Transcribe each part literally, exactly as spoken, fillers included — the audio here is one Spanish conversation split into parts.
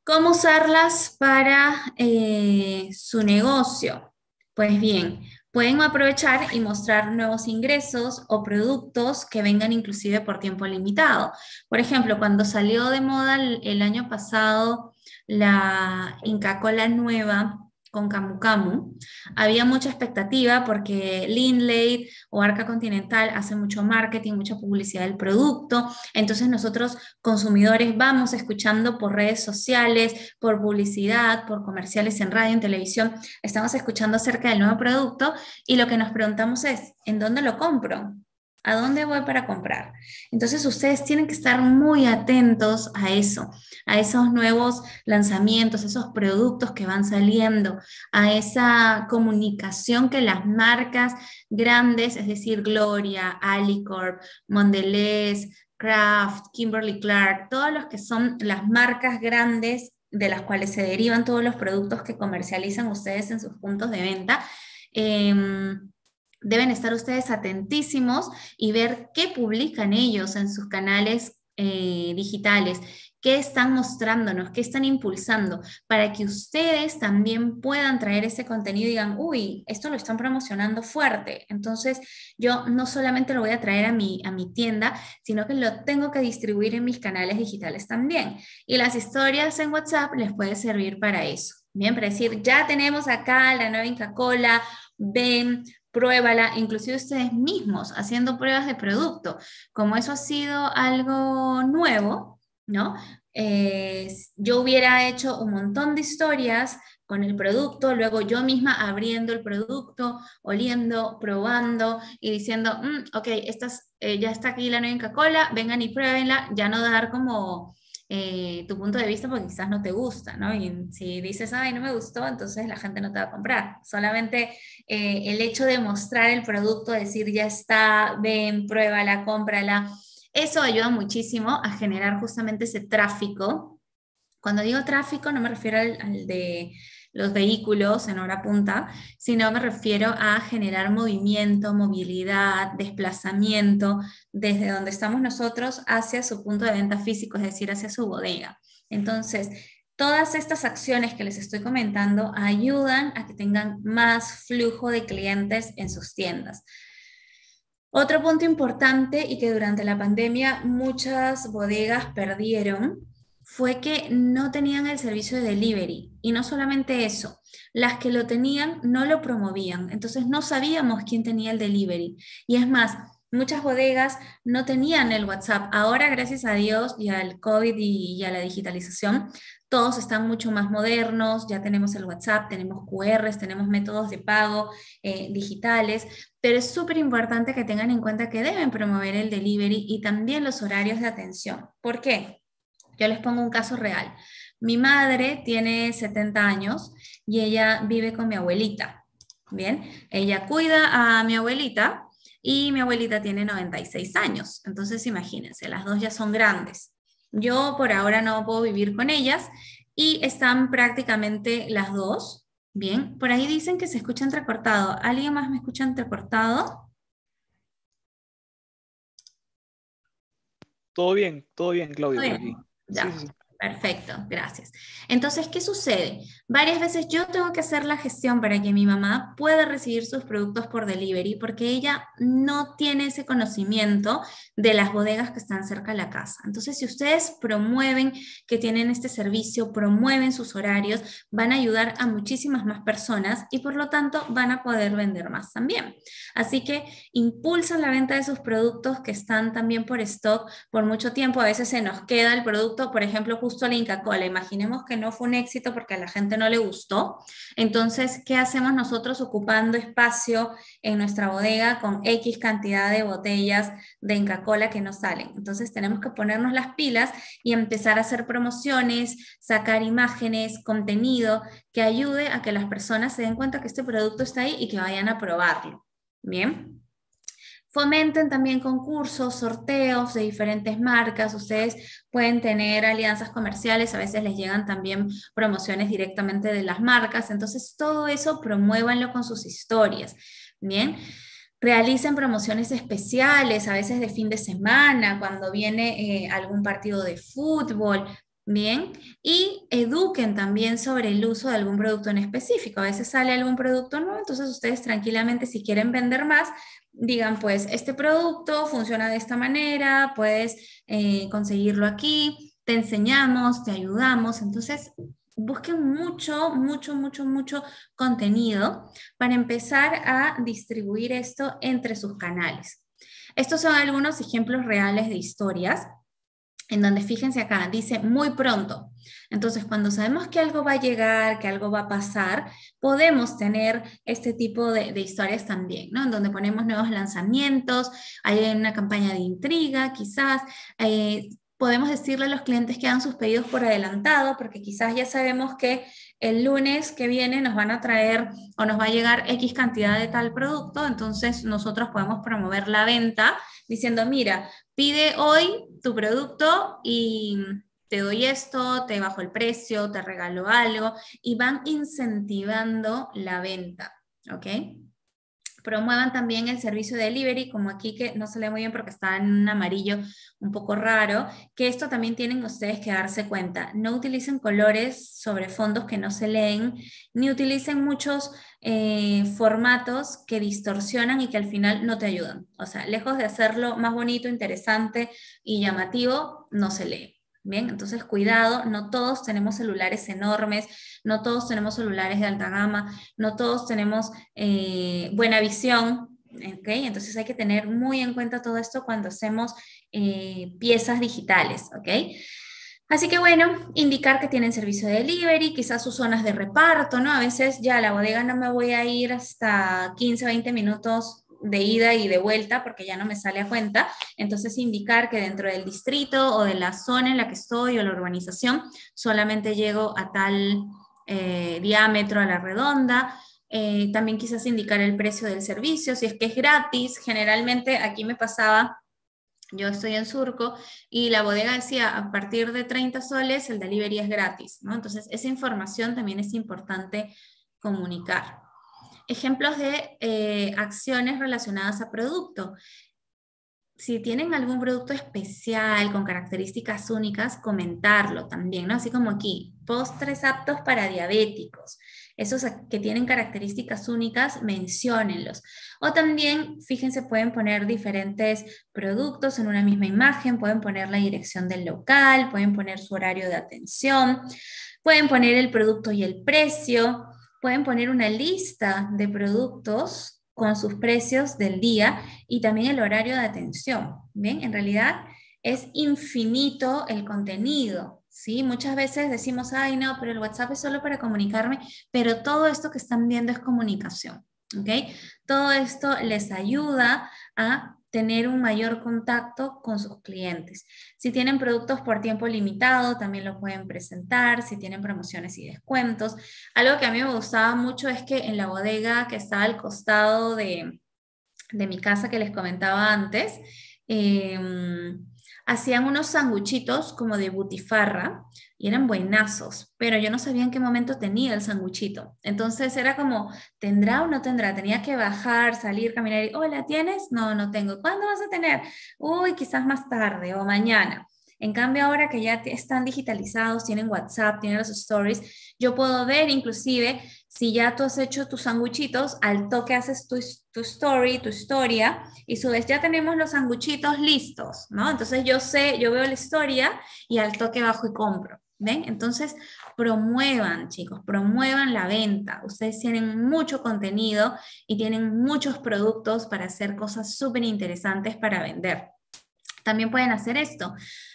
¿Cómo usarlas para eh, su negocio? Pues bien, pueden aprovechar y mostrar nuevos ingresos o productos que vengan inclusive por tiempo limitado. Por ejemplo, cuando salió de moda el, el año pasado la Inca Kola nueva con Camu Camu, había mucha expectativa porque Lindley o Arca Continental hacen mucho marketing, mucha publicidad del producto. Entonces nosotros consumidores vamos escuchando por redes sociales, por publicidad, por comerciales en radio, en televisión, estamos escuchando acerca del nuevo producto y lo que nos preguntamos es, ¿en dónde lo compro? ¿A dónde voy para comprar? Entonces ustedes tienen que estar muy atentos a eso, a esos nuevos lanzamientos, esos productos que van saliendo, a esa comunicación que las marcas grandes, es decir, Gloria, Alicorp, Mondelez, Kraft, Kimberly Clark, todos los que son las marcas grandes de las cuales se derivan todos los productos que comercializan ustedes en sus puntos de venta. Eh, Deben estar ustedes atentísimos y ver qué publican ellos en sus canales eh, digitales, qué están mostrándonos, qué están impulsando, para que ustedes también puedan traer ese contenido y digan, uy, esto lo están promocionando fuerte. Entonces, yo no solamente lo voy a traer a mi, a mi tienda, sino que lo tengo que distribuir en mis canales digitales también. Y las historias en WhatsApp les puede servir para eso. Bien, para decir, ya tenemos acá la nueva Inca Kola, ven, pruébala, inclusive ustedes mismos haciendo pruebas de producto. Como eso ha sido algo nuevo, ¿no? Eh, yo hubiera hecho un montón de historias con el producto, luego yo misma abriendo el producto, oliendo, probando y diciendo, mm, ok, estas, eh, ya está aquí la nueva Coca-Cola, vengan y pruébenla, ya no dar como eh, tu punto de vista porque quizás no te gusta, ¿no? Y si dices, ay, no me gustó, entonces la gente no te va a comprar. Solamente eh, el hecho de mostrar el producto, decir, ya está, ven, pruébala, cómprala, eso ayuda muchísimo a generar justamente ese tráfico. Cuando digo tráfico no me refiero al, al de los vehículos en hora punta, sino me refiero a generar movimiento, movilidad, desplazamiento desde donde estamos nosotros hacia su punto de venta físico, es decir, hacia su bodega. Entonces, todas estas acciones que les estoy comentando ayudan a que tengan más flujo de clientes en sus tiendas. Otro punto importante y que durante la pandemia muchas bodegas perdieron fue que no tenían el servicio de delivery. Y no solamente eso, las que lo tenían no lo promovían. Entonces no sabíamos quién tenía el delivery. Y es más, muchas bodegas no tenían el WhatsApp. Ahora, gracias a Dios y al COVID y, y a la digitalización, todos están mucho más modernos. Ya tenemos el WhatsApp, tenemos Q Rs, tenemos métodos de pago eh, digitales. Pero es súper importante que tengan en cuenta que deben promover el delivery y también los horarios de atención. ¿Por qué? Yo les pongo un caso real. Mi madre tiene setenta años y ella vive con mi abuelita. Bien, ella cuida a mi abuelita y mi abuelita tiene noventa y seis años. Entonces, imagínense, las dos ya son grandes. Yo por ahora no puedo vivir con ellas y están prácticamente las dos. Bien, por ahí dicen que se escucha entrecortado. ¿Alguien más me escucha entrecortado? Todo bien, todo bien, Claudia, Muy por bien, aquí. Sí, sí, ya, sí. perfecto, gracias. Entonces, ¿qué sucede? Varias veces yo tengo que hacer la gestión para que mi mamá pueda recibir sus productos por delivery porque ella no tiene ese conocimiento de las bodegas que están cerca de la casa. Entonces, si ustedes promueven que tienen este servicio, promueven sus horarios, van a ayudar a muchísimas más personas y por lo tanto van a poder vender más también. Así que impulsan la venta de sus productos que están también por stock por mucho tiempo. A veces se nos queda el producto, por ejemplo, justo la Inca Kola. Imaginemos que no fue un éxito porque a la gente no le gustó. Entonces, ¿qué hacemos nosotros ocupando espacio en nuestra bodega con X cantidad de botellas de Inca Kola que no salen? Entonces, tenemos que ponernos las pilas y empezar a hacer promociones, sacar imágenes, contenido que ayude a que las personas se den cuenta que este producto está ahí y que vayan a probarlo. Bien. Fomenten también concursos, sorteos de diferentes marcas. Ustedes pueden tener alianzas comerciales, a veces les llegan también promociones directamente de las marcas. Entonces, todo eso promuévanlo con sus historias. Bien. Realicen promociones especiales, a veces de fin de semana, cuando viene eh, algún partido de fútbol. Bien, y eduquen eduquen también sobre el uso de algún producto en específico. A veces sale algún producto nuevo, entonces ustedes tranquilamente, si quieren vender más, digan, pues, este producto funciona de esta manera, puedes eh, conseguirlo aquí, te enseñamos, te ayudamos. Entonces, busquen mucho, mucho, mucho, mucho contenido para empezar a distribuir esto entre sus canales. Estos son algunos ejemplos reales de historias en donde, fíjense acá, dice muy pronto. Entonces, cuando sabemos que algo va a llegar, que algo va a pasar, podemos tener este tipo de, de historias también, ¿no? En donde ponemos nuevos lanzamientos, hay una campaña de intriga, quizás. Eh, podemos decirle a los clientes que hagan sus pedidos por adelantado, porque quizás ya sabemos que el lunes que viene nos van a traer o nos va a llegar X cantidad de tal producto, entonces nosotros podemos promover la venta diciendo, mira, pide hoy tu producto y te doy esto, te bajo el precio, te regalo algo, y van incentivando la venta, ¿ok? Promuevan también el servicio de delivery, como aquí que no se lee muy bien porque está en un amarillo un poco raro, que esto también tienen ustedes que darse cuenta. No utilicen colores sobre fondos que no se leen, ni utilicen muchos eh, formatos que distorsionan y que al final no te ayudan. O sea, lejos de hacerlo más bonito, interesante y llamativo, no se lee. Bien, entonces cuidado, no todos tenemos celulares enormes, no todos tenemos celulares de alta gama, no todos tenemos eh, buena visión, ¿ok? Entonces hay que tener muy en cuenta todo esto cuando hacemos eh, piezas digitales, ¿ok? Así que bueno, indicar que tienen servicio de delivery, quizás sus zonas de reparto, ¿no? A veces ya a la bodega no me voy a ir hasta quince, veinte minutos de ida y de vuelta porque ya no me sale a cuenta. Entonces indicar que dentro del distrito o de la zona en la que estoy o la urbanización solamente llego a tal eh, diámetro a la redonda. Eh, también quizás indicar el precio del servicio, si es que es gratis. Generalmente aquí me pasaba, yo estoy en Surco y la bodega decía a partir de treinta soles el delivery es gratis, ¿no? Entonces esa información también es importante comunicar. Ejemplos de eh, acciones relacionadas a producto. Si tienen algún producto especial con características únicas, comentarlo también, ¿no? Así como aquí, postres aptos para diabéticos. Esos que tienen características únicas, menciónenlos. O también, fíjense, pueden poner diferentes productos en una misma imagen, pueden poner la dirección del local, pueden poner su horario de atención, pueden poner el producto y el precio, pueden poner una lista de productos con sus precios del día y también el horario de atención. Bien, en realidad es infinito el contenido, ¿sí? Muchas veces decimos, ay, no, pero el WhatsApp es solo para comunicarme, pero todo esto que están viendo es comunicación, ¿ok? Todo esto les ayuda a tener un mayor contacto con sus clientes. Si tienen productos por tiempo limitado, también lo pueden presentar, si tienen promociones y descuentos. Algo que a mí me gustaba mucho es que en la bodega que estaba al costado de, de mi casa que les comentaba antes, eh, hacían unos sanguchitos como de butifarra y eran buenazos, pero yo no sabía en qué momento tenía el sanguchito. Entonces era como, ¿tendrá o no tendrá? Tenía que bajar, salir, caminar y, hola, ¿tienes? No, no tengo. ¿Cuándo vas a tener? Uy, quizás más tarde o mañana. En cambio, ahora que ya están digitalizados, tienen WhatsApp, tienen los stories, yo puedo ver inclusive si ya tú has hecho tus sanguchitos, al toque haces tu, tu story, tu historia, y subes, ya tenemos los sanguchitos listos, ¿no? Entonces yo sé, yo veo la historia y al toque bajo y compro, ¿ven? Entonces promuevan, chicos, promuevan la venta. Ustedes tienen mucho contenido y tienen muchos productos para hacer cosas súper interesantes para vender. También pueden hacer esto.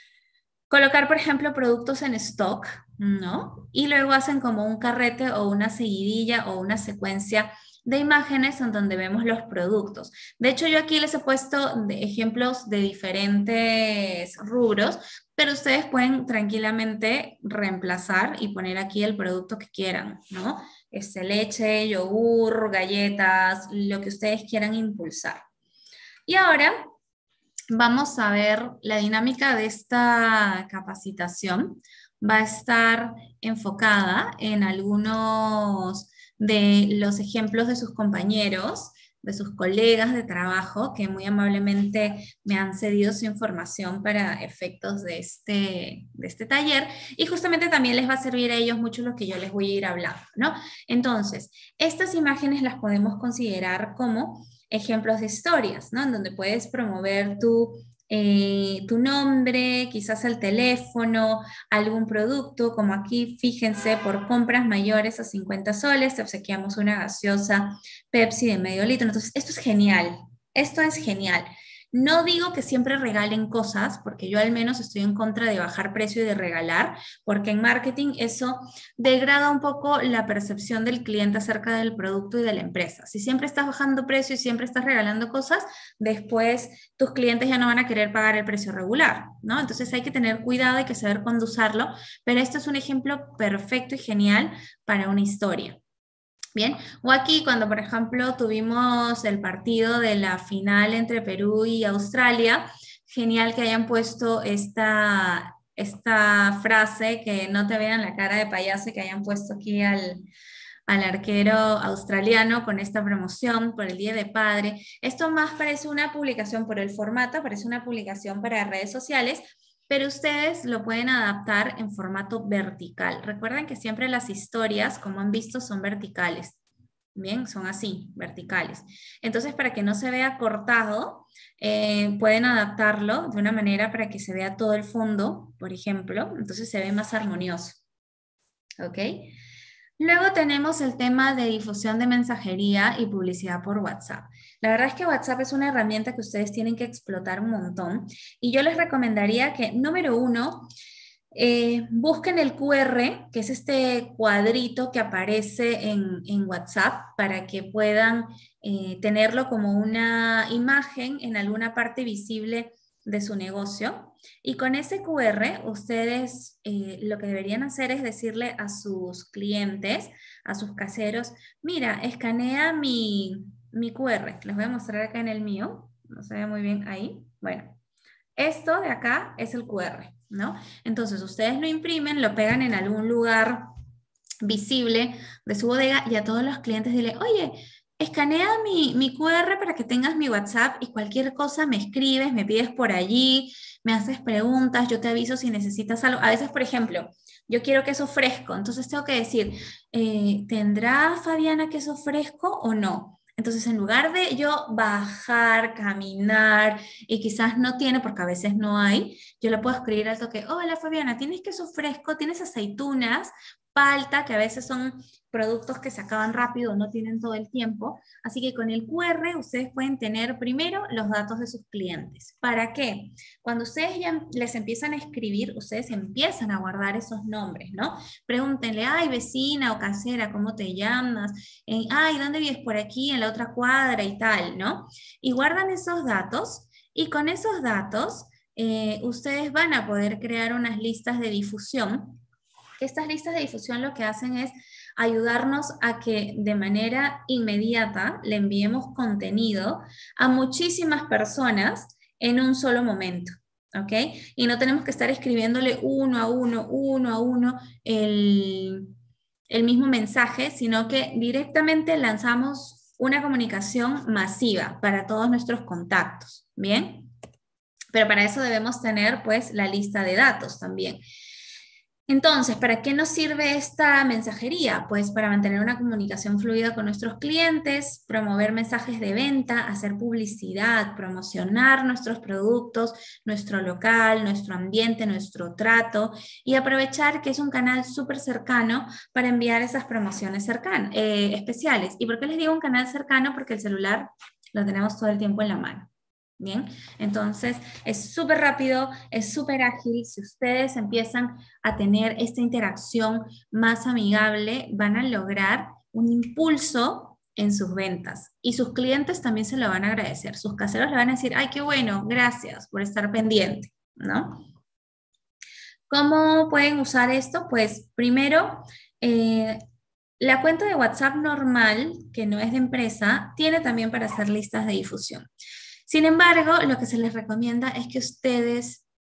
Colocar, por ejemplo, productos en stock, ¿no? Y luego hacen como un carrete o una seguidilla o una secuencia de imágenes en donde vemos los productos. De hecho, yo aquí les he puesto de ejemplos de diferentes rubros, pero ustedes pueden tranquilamente reemplazar y poner aquí el producto que quieran, ¿no? Este, leche, yogur, galletas, lo que ustedes quieran impulsar. Y ahora vamos a ver la dinámica de esta capacitación. Va a estar enfocada en algunos de los ejemplos de sus compañeros de sus colegas de trabajo que muy amablemente me han cedido su información para efectos de este, de este taller, y justamente también les va a servir a ellos mucho lo que yo les voy a ir hablando, ¿no? Entonces, estas imágenes las podemos considerar como ejemplos de historias, ¿no? En donde puedes promover tu, eh, tu nombre, quizás el teléfono, algún producto, como aquí, fíjense, por compras mayores a cincuenta soles, te obsequiamos una gaseosa Pepsi de medio litro. Entonces, esto es genial, esto es genial. No digo que siempre regalen cosas, porque yo al menos estoy en contra de bajar precio y de regalar, porque en marketing eso degrada un poco la percepción del cliente acerca del producto y de la empresa. Si siempre estás bajando precio y siempre estás regalando cosas, después tus clientes ya no van a querer pagar el precio regular, ¿no? Entonces hay que tener cuidado, hay que saber cuándo usarlo, pero esto es un ejemplo perfecto y genial para una historia. Bien, o aquí cuando por ejemplo tuvimos el partido de la final entre Perú y Australia, genial que hayan puesto esta, esta frase, que no te vean la cara de payaso, que hayan puesto aquí al, al arquero australiano con esta promoción por el Día de Padre. Esto más parece una publicación por el formato, parece una publicación para redes sociales, pero ustedes lo pueden adaptar en formato vertical. Recuerden que siempre las historias, como han visto, son verticales. Bien, son así, verticales. Entonces, para que no se vea cortado, eh, pueden adaptarlo de una manera para que se vea todo el fondo, por ejemplo. Entonces se ve más armonioso. ¿Ok? Luego tenemos el tema de difusión de mensajería y publicidad por WhatsApp. La verdad es que WhatsApp es una herramienta que ustedes tienen que explotar un montón, y yo les recomendaría que, número uno, eh, busquen el Q R, que es este cuadrito que aparece en, en WhatsApp, para que puedan eh, tenerlo como una imagen en alguna parte visible de su negocio. Y con ese Q R, ustedes eh, lo que deberían hacer es decirle a sus clientes, a sus caseros: mira, escanea mi, mi Q R. Les voy a mostrar acá en el mío. No se ve muy bien ahí. Bueno, esto de acá es el Q R, ¿no? Entonces, ustedes lo imprimen, lo pegan en algún lugar visible de su bodega, y a todos los clientes dile: oye, escanea mi, mi Q R para que tengas mi WhatsApp, y cualquier cosa me escribes, me pides por allí, me haces preguntas, yo te aviso si necesitas algo. A veces, por ejemplo, yo quiero queso fresco, entonces tengo que decir, eh, ¿tendrá Fabiana queso fresco o no? Entonces, en lugar de yo bajar, caminar, y quizás no tiene, porque a veces no hay, yo le puedo escribir al toque: hola Fabiana, ¿tienes queso fresco? ¿Tienes aceitunas? Palta, que a veces son productos que se acaban rápido, no tienen todo el tiempo. Así que con el Q R ustedes pueden tener primero los datos de sus clientes. ¿Para qué? Cuando ustedes ya les empiezan a escribir, ustedes empiezan a guardar esos nombres, ¿no? Pregúntenle: ay, vecina o casera, ¿cómo te llamas? Eh, ay, ¿dónde vives? Por aquí, en la otra cuadra y tal, ¿no? Y guardan esos datos, y con esos datos eh, ustedes van a poder crear unas listas de difusión. Estas listas de difusión lo que hacen es ayudarnos a que de manera inmediata le enviemos contenido a muchísimas personas en un solo momento, ¿ok? Y no tenemos que estar escribiéndole uno a uno, uno a uno el, el mismo mensaje, sino que directamente lanzamos una comunicación masiva para todos nuestros contactos, ¿bien? Pero para eso debemos tener, pues, la lista de datos también. Entonces, ¿para qué nos sirve esta mensajería? Pues para mantener una comunicación fluida con nuestros clientes, promover mensajes de venta, hacer publicidad, promocionar nuestros productos, nuestro local, nuestro ambiente, nuestro trato, y aprovechar que es un canal súper cercano para enviar esas promociones cercanas, eh, especiales. ¿Y por qué les digo un canal cercano? Porque el celular lo tenemos todo el tiempo en la mano. Bien, entonces es súper rápido, es súper ágil. Si ustedes empiezan a tener esta interacción más amigable, van a lograr un impulso en sus ventas, y sus clientes también se lo van a agradecer. Sus caseros le van a decir: ay, qué bueno, gracias por estar pendiente, ¿no? ¿Cómo pueden usar esto? Pues primero, eh, la cuenta de WhatsApp normal, que no es de empresa, tiene también para hacer listas de difusión. Sin embargo, lo que se les recomienda es que ustedes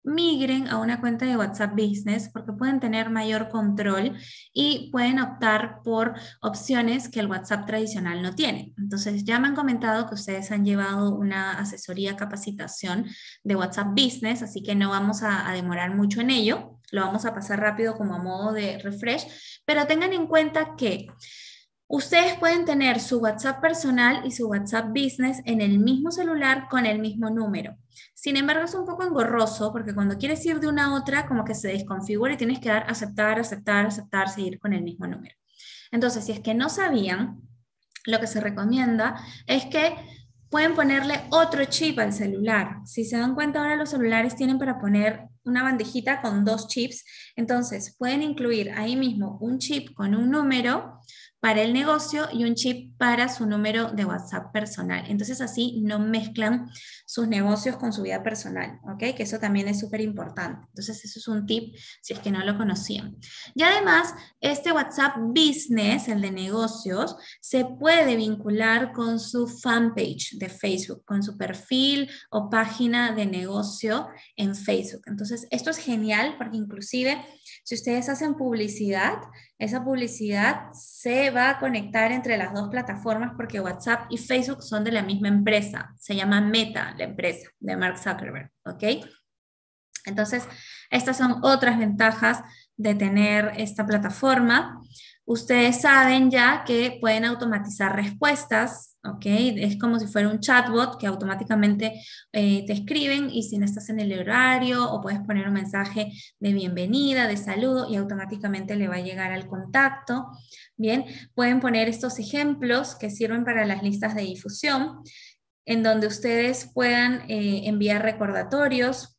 migren a una cuenta de WhatsApp Business porque pueden tener mayor control y pueden optar por opciones que el WhatsApp tradicional no tiene. Entonces, ya me han comentado que ustedes han llevado una asesoría, capacitación de WhatsApp Business, así que no vamos a, a demorar mucho en ello. Lo vamos a pasar rápido como a modo de refresh, pero tengan en cuenta que ustedes pueden tener su WhatsApp personal y su WhatsApp Business en el mismo celular con el mismo número. Sin embargo, es un poco engorroso porque cuando quieres ir de una a otra, como que se desconfigura y tienes que dar aceptar, aceptar, aceptar, seguir con el mismo número. Entonces, si es que no sabían, lo que se recomienda es que pueden ponerle otro chip al celular. Si se dan cuenta, ahora los celulares tienen para poner una bandejita con dos chips. Entonces, pueden incluir ahí mismo un chip con un número para el negocio y un chip para su número de WhatsApp personal. Entonces, así no mezclan sus negocios con su vida personal, ¿ok? Que eso también es súper importante. Entonces, eso es un tip si es que no lo conocían. Y además, este WhatsApp Business, el de negocios, se puede vincular con su fanpage de Facebook, con su perfil o página de negocio en Facebook. Entonces, esto es genial porque inclusive si ustedes hacen publicidad, esa publicidad se va a conectar entre las dos plataformas porque WhatsApp y Facebook son de la misma empresa. Se llama Meta, la empresa de Mark Zuckerberg, ¿ok? Entonces, estas son otras ventajas de tener esta plataforma. Ustedes saben ya que pueden automatizar respuestas, ¿ok? Es como si fuera un chatbot que automáticamente eh, te escriben y si no estás en el horario o puedes poner un mensaje de bienvenida, de saludo y automáticamente le va a llegar al contacto. Bien, pueden poner estos ejemplos que sirven para las listas de difusión en donde ustedes puedan eh, enviar recordatorios.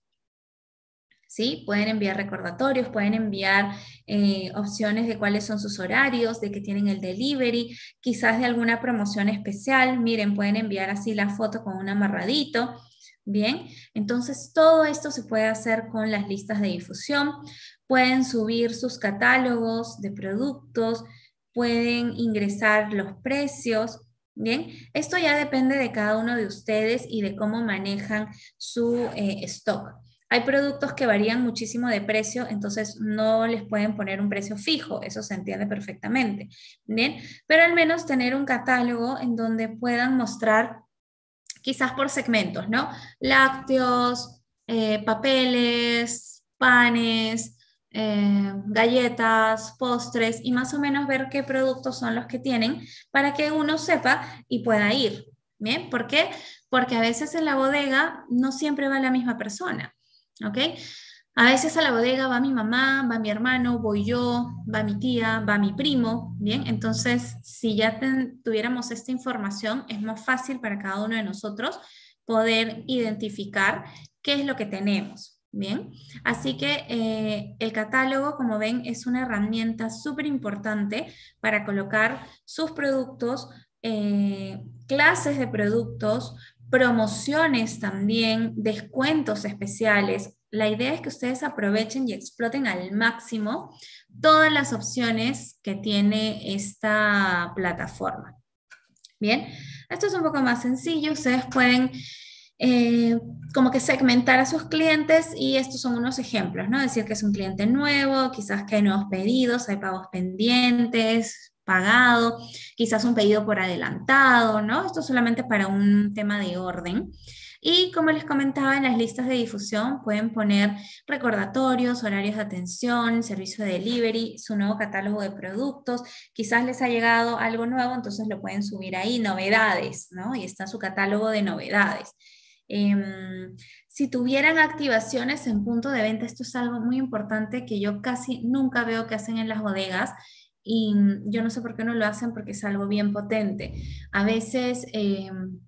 ¿Sí? Pueden enviar recordatorios, pueden enviar eh, opciones de cuáles son sus horarios, de que tienen el delivery, quizás de alguna promoción especial. Miren, pueden enviar así la foto con un amarradito. Bien, entonces todo esto se puede hacer con las listas de difusión. Pueden subir sus catálogos de productos, pueden ingresar los precios. Bien, esto ya depende de cada uno de ustedes y de cómo manejan su eh, stock. Hay productos que varían muchísimo de precio, entonces no les pueden poner un precio fijo, eso se entiende perfectamente, ¿bien? Pero al menos tener un catálogo en donde puedan mostrar quizás por segmentos, ¿no? Lácteos, eh, papeles, panes, eh, galletas, postres y más o menos ver qué productos son los que tienen para que uno sepa y pueda ir, ¿bien? ¿Por qué? Porque a veces en la bodega no siempre va la misma persona. ¿Ok? A veces a la bodega va mi mamá, va mi hermano, voy yo, va mi tía, va mi primo, ¿bien? Entonces, si ya ten, tuviéramos esta información, es más fácil para cada uno de nosotros poder identificar qué es lo que tenemos, ¿bien? Así que eh, el catálogo, como ven, es una herramienta súper importante para colocar sus productos, eh, clases de productos, promociones también, descuentos especiales. La idea es que ustedes aprovechen y exploten al máximo todas las opciones que tiene esta plataforma. Bien, esto es un poco más sencillo. Ustedes pueden eh, como que segmentar a sus clientes y estos son unos ejemplos, ¿no? Decir que es un cliente nuevo, quizás que hay nuevos pedidos, hay pagos pendientes, pagado, quizás un pedido por adelantado, ¿no? Esto solamente para un tema de orden. Y como les comentaba, en las listas de difusión pueden poner recordatorios, horarios de atención, servicio de delivery, su nuevo catálogo de productos. Quizás les ha llegado algo nuevo, entonces lo pueden subir ahí, novedades, ¿no? Y está su catálogo de novedades. Eh, si tuvieran activaciones en punto de venta, esto es algo muy importante que yo casi nunca veo que hacen en las bodegas y yo no sé por qué no lo hacen porque es algo bien potente. A veces eh,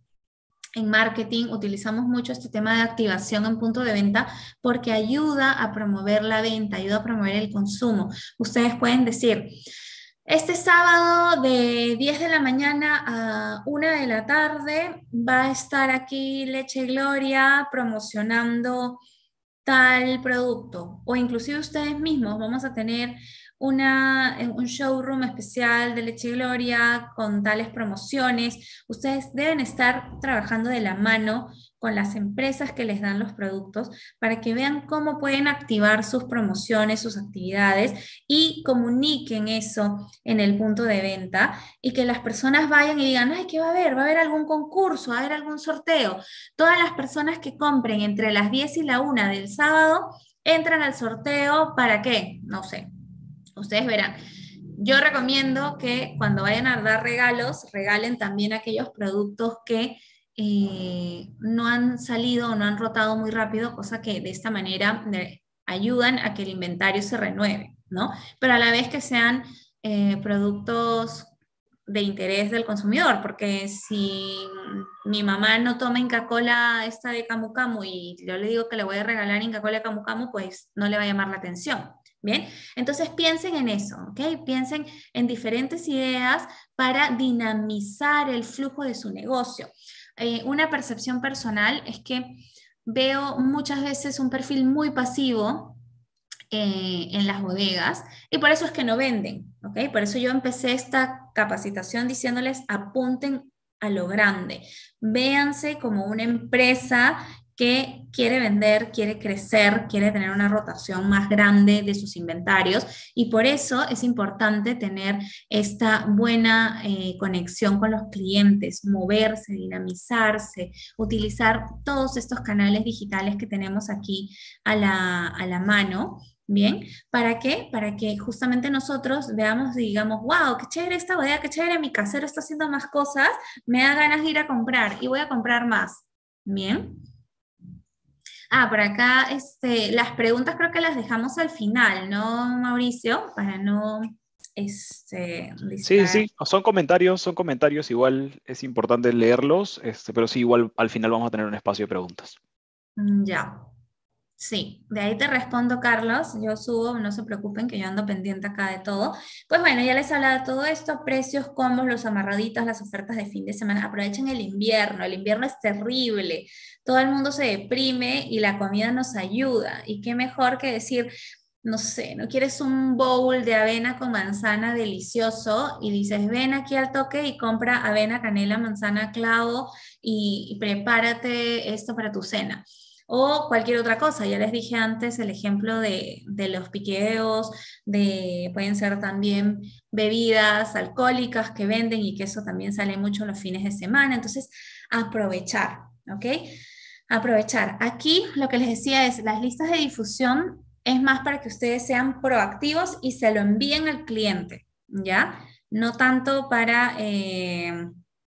en marketing utilizamos mucho este tema de activación en punto de venta porque ayuda a promover la venta, ayuda a promover el consumo. Ustedes pueden decir, este sábado de diez de la mañana a una de la tarde va a estar aquí Leche Gloria promocionando tal producto o inclusive ustedes mismos vamos a tener una, un showroom especial de Leche Gloria con tales promociones. Ustedes deben estar trabajando de la mano con las empresas que les dan los productos para que vean cómo pueden activar sus promociones, sus actividades y comuniquen eso en el punto de venta y que las personas vayan y digan, ay, ¿qué va a haber? ¿Va a haber algún concurso? ¿Va a haber algún sorteo? Todas las personas que compren entre las diez y la una del sábado entran al sorteo. ¿Para qué? No sé. Ustedes verán. Yo recomiendo que cuando vayan a dar regalos, regalen también aquellos productos que eh, no han salido o no han rotado muy rápido, cosa que de esta manera de, ayudan a que el inventario se renueve, ¿no? Pero a la vez que sean eh, productos de interés del consumidor, porque si mi mamá no toma Inca Kola esta de Camu Camu y yo le digo que le voy a regalar Inca Kola Camu Camu, pues no le va a llamar la atención. Bien, entonces piensen en eso, ¿ok? Piensen en diferentes ideas para dinamizar el flujo de su negocio. Eh, una percepción personal es que veo muchas veces un perfil muy pasivo eh, en las bodegas y por eso es que no venden, ¿ok? Por eso yo empecé esta capacitación diciéndoles apunten a lo grande, véanse como una empresa que quiere vender, quiere crecer, quiere tener una rotación más grande de sus inventarios y por eso es importante tener esta buena eh, conexión con los clientes, moverse, dinamizarse, utilizar todos estos canales digitales que tenemos aquí a la, a la mano. Bien, ¿para qué? Para que justamente nosotros veamos y digamos, wow, qué chévere esta bodega, qué chévere, mi casero está haciendo más cosas, me da ganas de ir a comprar y voy a comprar más. Bien. Ah, por acá, este, las preguntas creo que las dejamos al final, ¿no, Mauricio? Para no, este, Sí, distraer. sí, son comentarios, son comentarios, igual es importante leerlos, este, pero sí, igual al final vamos a tener un espacio de preguntas. Mm, ya. Sí, de ahí te respondo, Carlos. Yo subo, no se preocupen que yo ando pendiente acá de todo. Pues bueno, ya les he hablado de todo esto, precios, combos, los amarraditos, las ofertas de fin de semana. Aprovechen el invierno, el invierno es terrible. Todo el mundo se deprime y la comida nos ayuda. Y qué mejor que decir, no sé, no quieres un bowl de avena con manzana delicioso y dices, ven aquí al toque y compra avena, canela, manzana, clavo y, y prepárate esto para tu cena o cualquier otra cosa. Ya les dije antes el ejemplo de, de los piqueos, de, pueden ser también bebidas alcohólicas que venden y que eso también sale mucho los fines de semana. Entonces, aprovechar, ¿ok? Aprovechar. Aquí lo que les decía es, las listas de difusión es más para que ustedes sean proactivos y se lo envíen al cliente, ¿ya? No tanto para... Eh,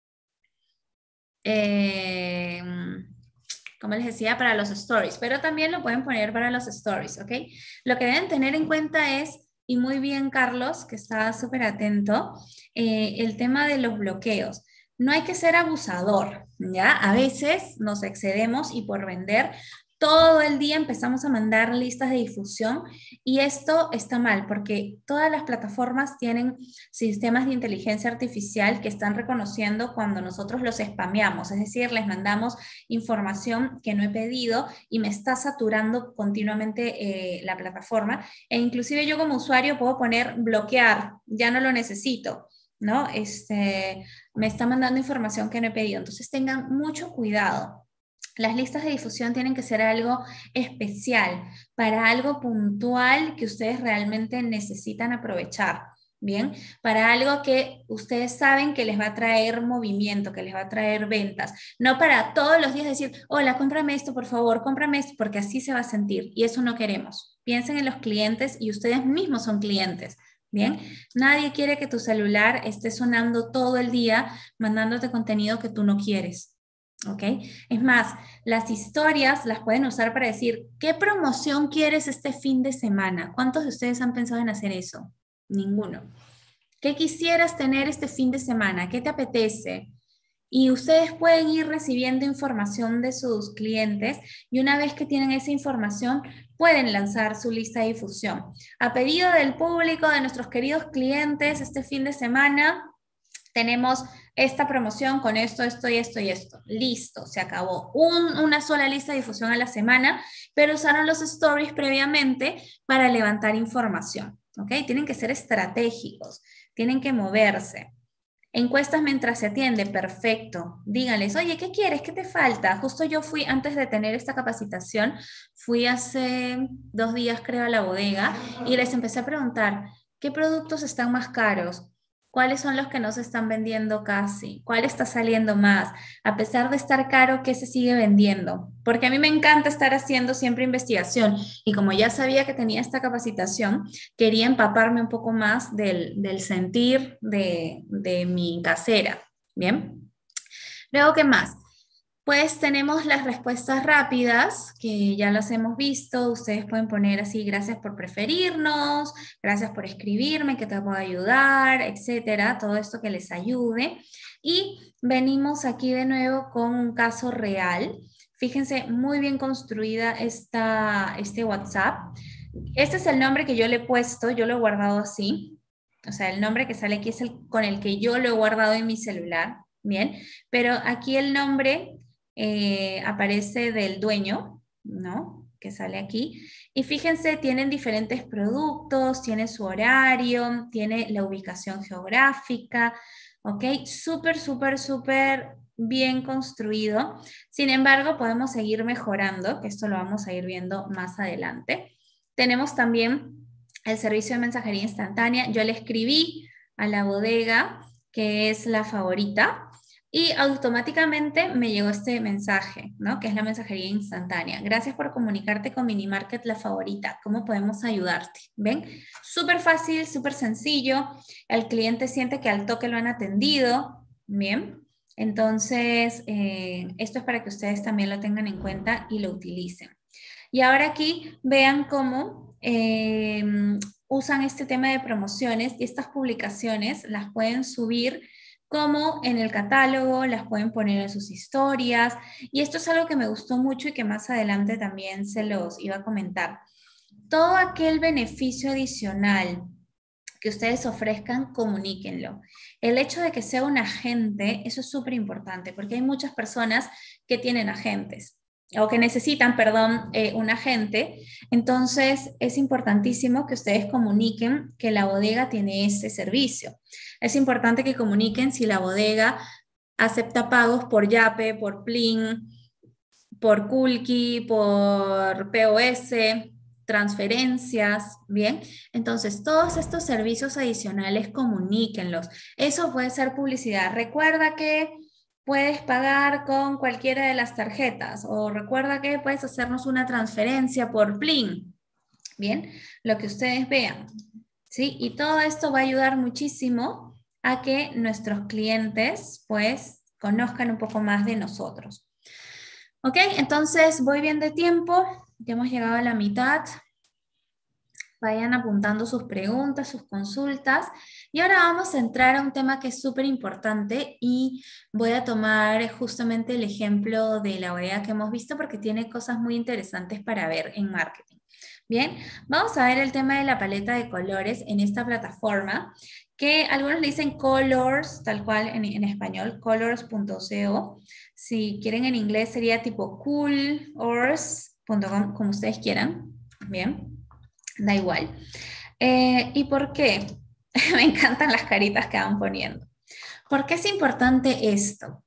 eh, como les decía, para los stories, pero también lo pueden poner para los stories, ¿ok? Lo que deben tener en cuenta es, y muy bien Carlos, que está súper atento, eh, el tema de los bloqueos. No hay que ser abusador, ¿ya? A veces nos excedemos y por vender todo el día empezamos a mandar listas de difusión y esto está mal porque todas las plataformas tienen sistemas de inteligencia artificial que están reconociendo cuando nosotros los spameamos, es decir, les mandamos información que no he pedido y me está saturando continuamente eh, la plataforma. E inclusive yo como usuario puedo poner bloquear, ya no lo necesito, ¿no? Este, me está mandando información que no he pedido. Entonces tengan mucho cuidado. Las listas de difusión tienen que ser algo especial, para algo puntual que ustedes realmente necesitan aprovechar. Bien, para algo que ustedes saben que les va a traer movimiento, que les va a traer ventas, no para todos los días decir, hola, cómprame esto, por favor, cómprame esto, porque así se va a sentir y eso no queremos. Piensen en los clientes y ustedes mismos son clientes. Bien, nadie quiere que tu celular esté sonando todo el día mandándote contenido que tú no quieres. ¿Ok? Es más, las historias las pueden usar para decir, ¿qué promoción quieres este fin de semana? ¿Cuántos de ustedes han pensado en hacer eso? Ninguno. ¿Qué quisieras tener este fin de semana? ¿Qué te apetece? Y ustedes pueden ir recibiendo información de sus clientes y una vez que tienen esa información, pueden lanzar su lista de difusión. A pedido del público, de nuestros queridos clientes, este fin de semana tenemos esta promoción con esto, esto y esto y esto. Listo, se acabó. Un, una sola lista de difusión a la semana, pero usaron los stories previamente para levantar información. ¿Ok? Tienen que ser estratégicos, tienen que moverse. Encuestas mientras se atiende, perfecto. Díganles, oye, ¿qué quieres? ¿Qué te falta? Justo yo fui, antes de tener esta capacitación, fui hace dos días, creo, a la bodega y les empecé a preguntar, ¿qué productos están más caros? ¿Cuáles son los que no se están vendiendo casi? ¿Cuál está saliendo más? A pesar de estar caro, ¿qué se sigue vendiendo? Porque a mí me encanta estar haciendo siempre investigación y como ya sabía que tenía esta capacitación, quería empaparme un poco más del, del sentir de, de mi casera. Bien. Luego, ¿qué más? Pues tenemos las respuestas rápidas, que ya las hemos visto. Ustedes pueden poner así, gracias por preferirnos, gracias por escribirme, que te puedo ayudar, etcétera. Todo esto que les ayude. Y venimos aquí de nuevo con un caso real. Fíjense, muy bien construida esta, este WhatsApp. Este es el nombre que yo le he puesto, yo lo he guardado así. O sea, el nombre que sale aquí es el con el que yo lo he guardado en mi celular. Bien, pero aquí el nombre eh, aparece del dueño, ¿no? Que sale aquí. Y fíjense, tienen diferentes productos, tiene su horario, tiene la ubicación geográfica, ¿ok? Súper, súper, súper bien construido. Sin embargo, podemos seguir mejorando, que esto lo vamos a ir viendo más adelante. Tenemos también el servicio de mensajería instantánea. Yo le escribí a la bodega, que es la favorita, y automáticamente me llegó este mensaje, ¿no? Que es la mensajería instantánea. Gracias por comunicarte con Minimarket La Favorita. ¿Cómo podemos ayudarte? ¿Ven? Súper fácil, súper sencillo. El cliente siente que al toque lo han atendido. Bien. Entonces, eh, esto es para que ustedes también lo tengan en cuenta y lo utilicen. Y ahora aquí vean cómo eh, usan este tema de promociones y estas publicaciones las pueden subir como en el catálogo, las pueden poner en sus historias. Y esto es algo que me gustó mucho y que más adelante también se los iba a comentar. Todo aquel beneficio adicional que ustedes ofrezcan, comuníquenlo. El hecho de que sea un agente, eso es súper importante, porque hay muchas personas que tienen agentes o que necesitan, perdón, eh, un agente. Entonces, es importantísimo que ustedes comuniquen que la bodega tiene este servicio. Es importante que comuniquen si la bodega acepta pagos por Yape, por Plin, por Kulki, por P O S, transferencias, ¿bien? Entonces, todos estos servicios adicionales, comuníquenlos. Eso puede ser publicidad. Recuerda que puedes pagar con cualquiera de las tarjetas o recuerda que puedes hacernos una transferencia por Plin. Bien, lo que ustedes vean, ¿sí? Y todo esto va a ayudar muchísimo a que nuestros clientes, pues, conozcan un poco más de nosotros. Ok, entonces voy bien de tiempo, ya hemos llegado a la mitad. Vayan apuntando sus preguntas, sus consultas. Y ahora vamos a entrar a un tema que es súper importante y voy a tomar justamente el ejemplo de la bodega que hemos visto porque tiene cosas muy interesantes para ver en marketing. Bien, vamos a ver el tema de la paleta de colores en esta plataforma que algunos le dicen Colors, tal cual en, en español, colors punto co. Si quieren en inglés sería tipo coolors punto com, como ustedes quieran. Bien. Da igual. Eh, ¿Y por qué? Me encantan las caritas que van poniendo. ¿Por qué es importante esto?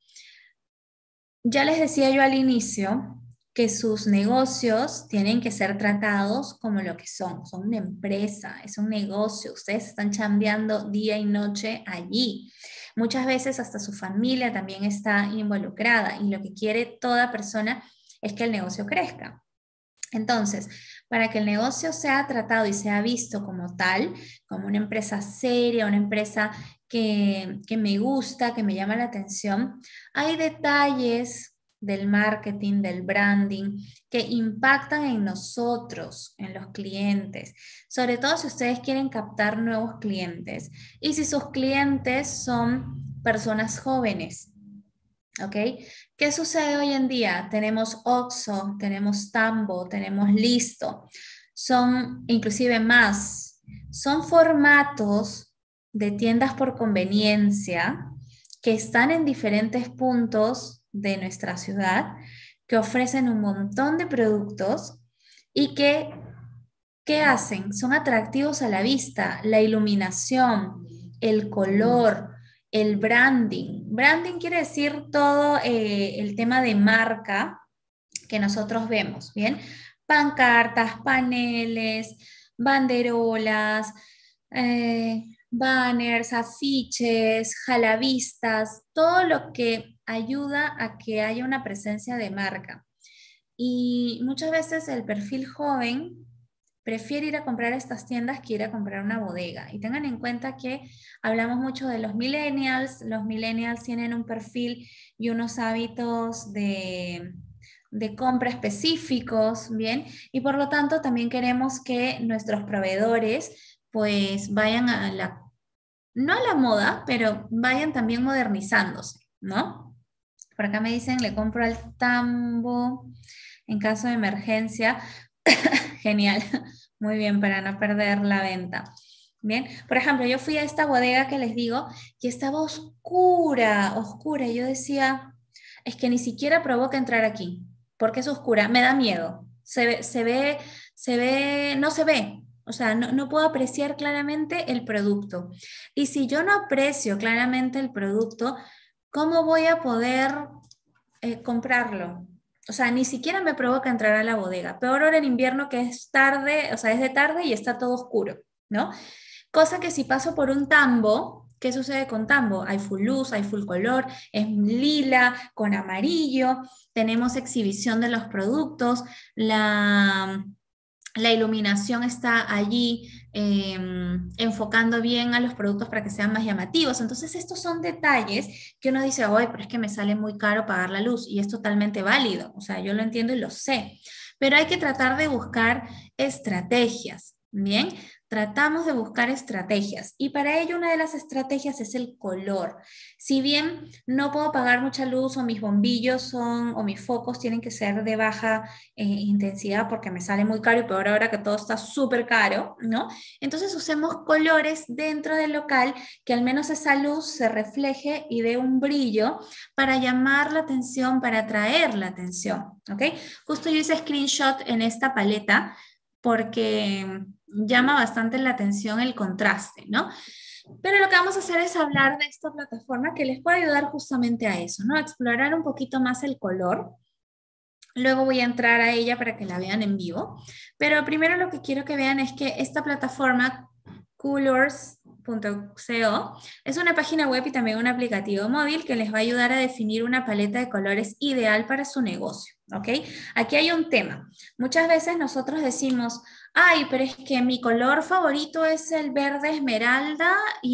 Ya les decía yo al inicio que sus negocios tienen que ser tratados como lo que son. Son una empresa, es un negocio. Ustedes están chambeando día y noche allí. Muchas veces hasta su familia también está involucrada y lo que quiere toda persona es que el negocio crezca. Entonces, para que el negocio sea tratado y sea visto como tal, como una empresa seria, una empresa que, que me gusta, que me llama la atención, hay detalles del marketing, del branding, que impactan en nosotros, en los clientes, sobre todo si ustedes quieren captar nuevos clientes y si sus clientes son personas jóvenes. ¿Ok? ¿Qué sucede hoy en día? Tenemos Oxxo, tenemos Tambo, tenemos Listo. Son inclusive más. Son formatos de tiendas por conveniencia que están en diferentes puntos de nuestra ciudad, que ofrecen un montón de productos y que, ¿qué hacen? Son atractivos a la vista, la iluminación, el color, El branding. Branding quiere decir todo eh, el tema de marca que nosotros vemos, ¿bien? Pancartas, paneles, banderolas, eh, banners, afiches, jalavistas, todo lo que ayuda a que haya una presencia de marca. Y muchas veces el perfil joven prefiere ir a comprar a estas tiendas que ir a comprar una bodega. Y tengan en cuenta que hablamos mucho de los millennials. Los millennials tienen un perfil y unos hábitos de, de compra específicos, ¿bien? Y por lo tanto también queremos que nuestros proveedores pues vayan a la, no a la moda, pero vayan también modernizándose, ¿no? Por acá me dicen, le compro al tambo en caso de emergencia. Genial, muy bien, para no perder la venta. Bien, por ejemplo, yo fui a esta bodega que les digo y estaba oscura, oscura. Y yo decía, es que ni siquiera provoca entrar aquí, porque es oscura, me da miedo. Se ve, se ve, se ve, no se ve. O sea, no, no puedo apreciar claramente el producto. Y si yo no aprecio claramente el producto, ¿cómo voy a poder eh, comprarlo? O sea, ni siquiera me provoca entrar a la bodega. Peor ahora en invierno que es tarde, o sea, es de tarde y está todo oscuro, ¿no? Cosa que si paso por un tambo, ¿qué sucede con tambo? Hay full luz, hay full color, es lila con amarillo, tenemos exhibición de los productos, la, la iluminación está allí eh, enfocando bien a los productos para que sean más llamativos. Entonces, estos son detalles que uno dice, oye, pero es que me sale muy caro pagar la luz y es totalmente válido. O sea, yo lo entiendo y lo sé, pero hay que tratar de buscar estrategias. Bien, tratamos de buscar estrategias y para ello una de las estrategias es el color. Si bien no puedo pagar mucha luz o mis bombillos son o mis focos tienen que ser de baja eh, intensidad porque me sale muy caro y peor ahora que todo está súper caro, ¿no? Entonces usemos colores dentro del local que al menos esa luz se refleje y dé un brillo para llamar la atención, para atraer la atención, ¿ok? Justo yo hice screenshot en esta paleta porque llama bastante la atención el contraste, ¿no? Pero lo que vamos a hacer es hablar de esta plataforma que les puede ayudar justamente a eso, ¿no? A explorar un poquito más el color. Luego voy a entrar a ella para que la vean en vivo. Pero primero lo que quiero que vean es que esta plataforma, colors punto co, es una página web y también un aplicativo móvil que les va a ayudar a definir una paleta de colores ideal para su negocio, ¿ok? Aquí hay un tema. Muchas veces nosotros decimos, ay, pero es que mi color favorito es el verde esmeralda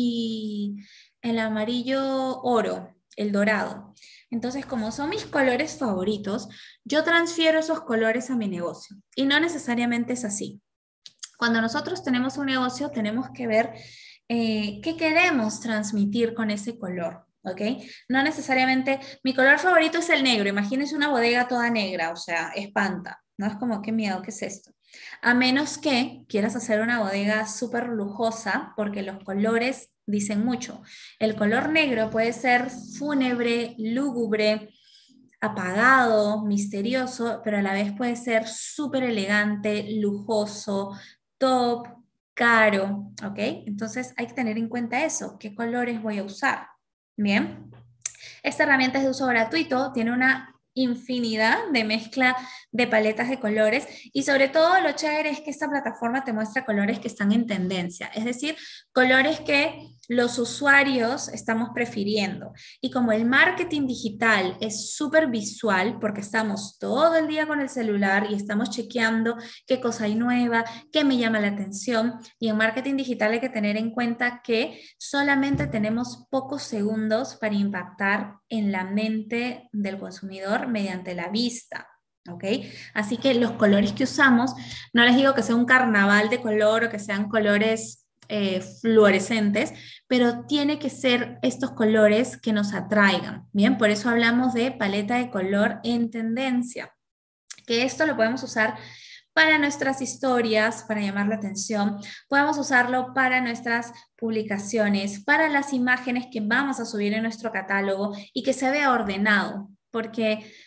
y el amarillo oro, el dorado. Entonces, como son mis colores favoritos, yo transfiero esos colores a mi negocio. Y no necesariamente es así. Cuando nosotros tenemos un negocio, tenemos que ver eh, qué queremos transmitir con ese color, ¿ok? No necesariamente, mi color favorito es el negro. Imagínense una bodega toda negra, o sea, espanta. No es como, qué miedo, ¿qué es esto? A menos que quieras hacer una bodega súper lujosa, porque los colores dicen mucho. El color negro puede ser fúnebre, lúgubre, apagado, misterioso, pero a la vez puede ser súper elegante, lujoso, top, caro, ¿ok? Entonces hay que tener en cuenta eso, qué colores voy a usar. Bien, esta herramienta es de uso gratuito, tiene una infinidad de mezcla de paletas de colores y sobre todo lo chévere es que esta plataforma te muestra colores que están en tendencia, es decir, colores que los usuarios estamos prefiriendo. Y como el marketing digital es súper visual, porque estamos todo el día con el celular y estamos chequeando qué cosa hay nueva, qué me llama la atención, y en marketing digital hay que tener en cuenta que solamente tenemos pocos segundos para impactar en la mente del consumidor mediante la vista. ¿Ok? Así que los colores que usamos, no les digo que sea un carnaval de color o que sean colores eh, fluorescentes, pero tiene que ser estos colores que nos atraigan. Bien, por eso hablamos de paleta de color en tendencia, que esto lo podemos usar para nuestras historias, para llamar la atención, podemos usarlo para nuestras publicaciones, para las imágenes que vamos a subir en nuestro catálogo y que se vea ordenado, porque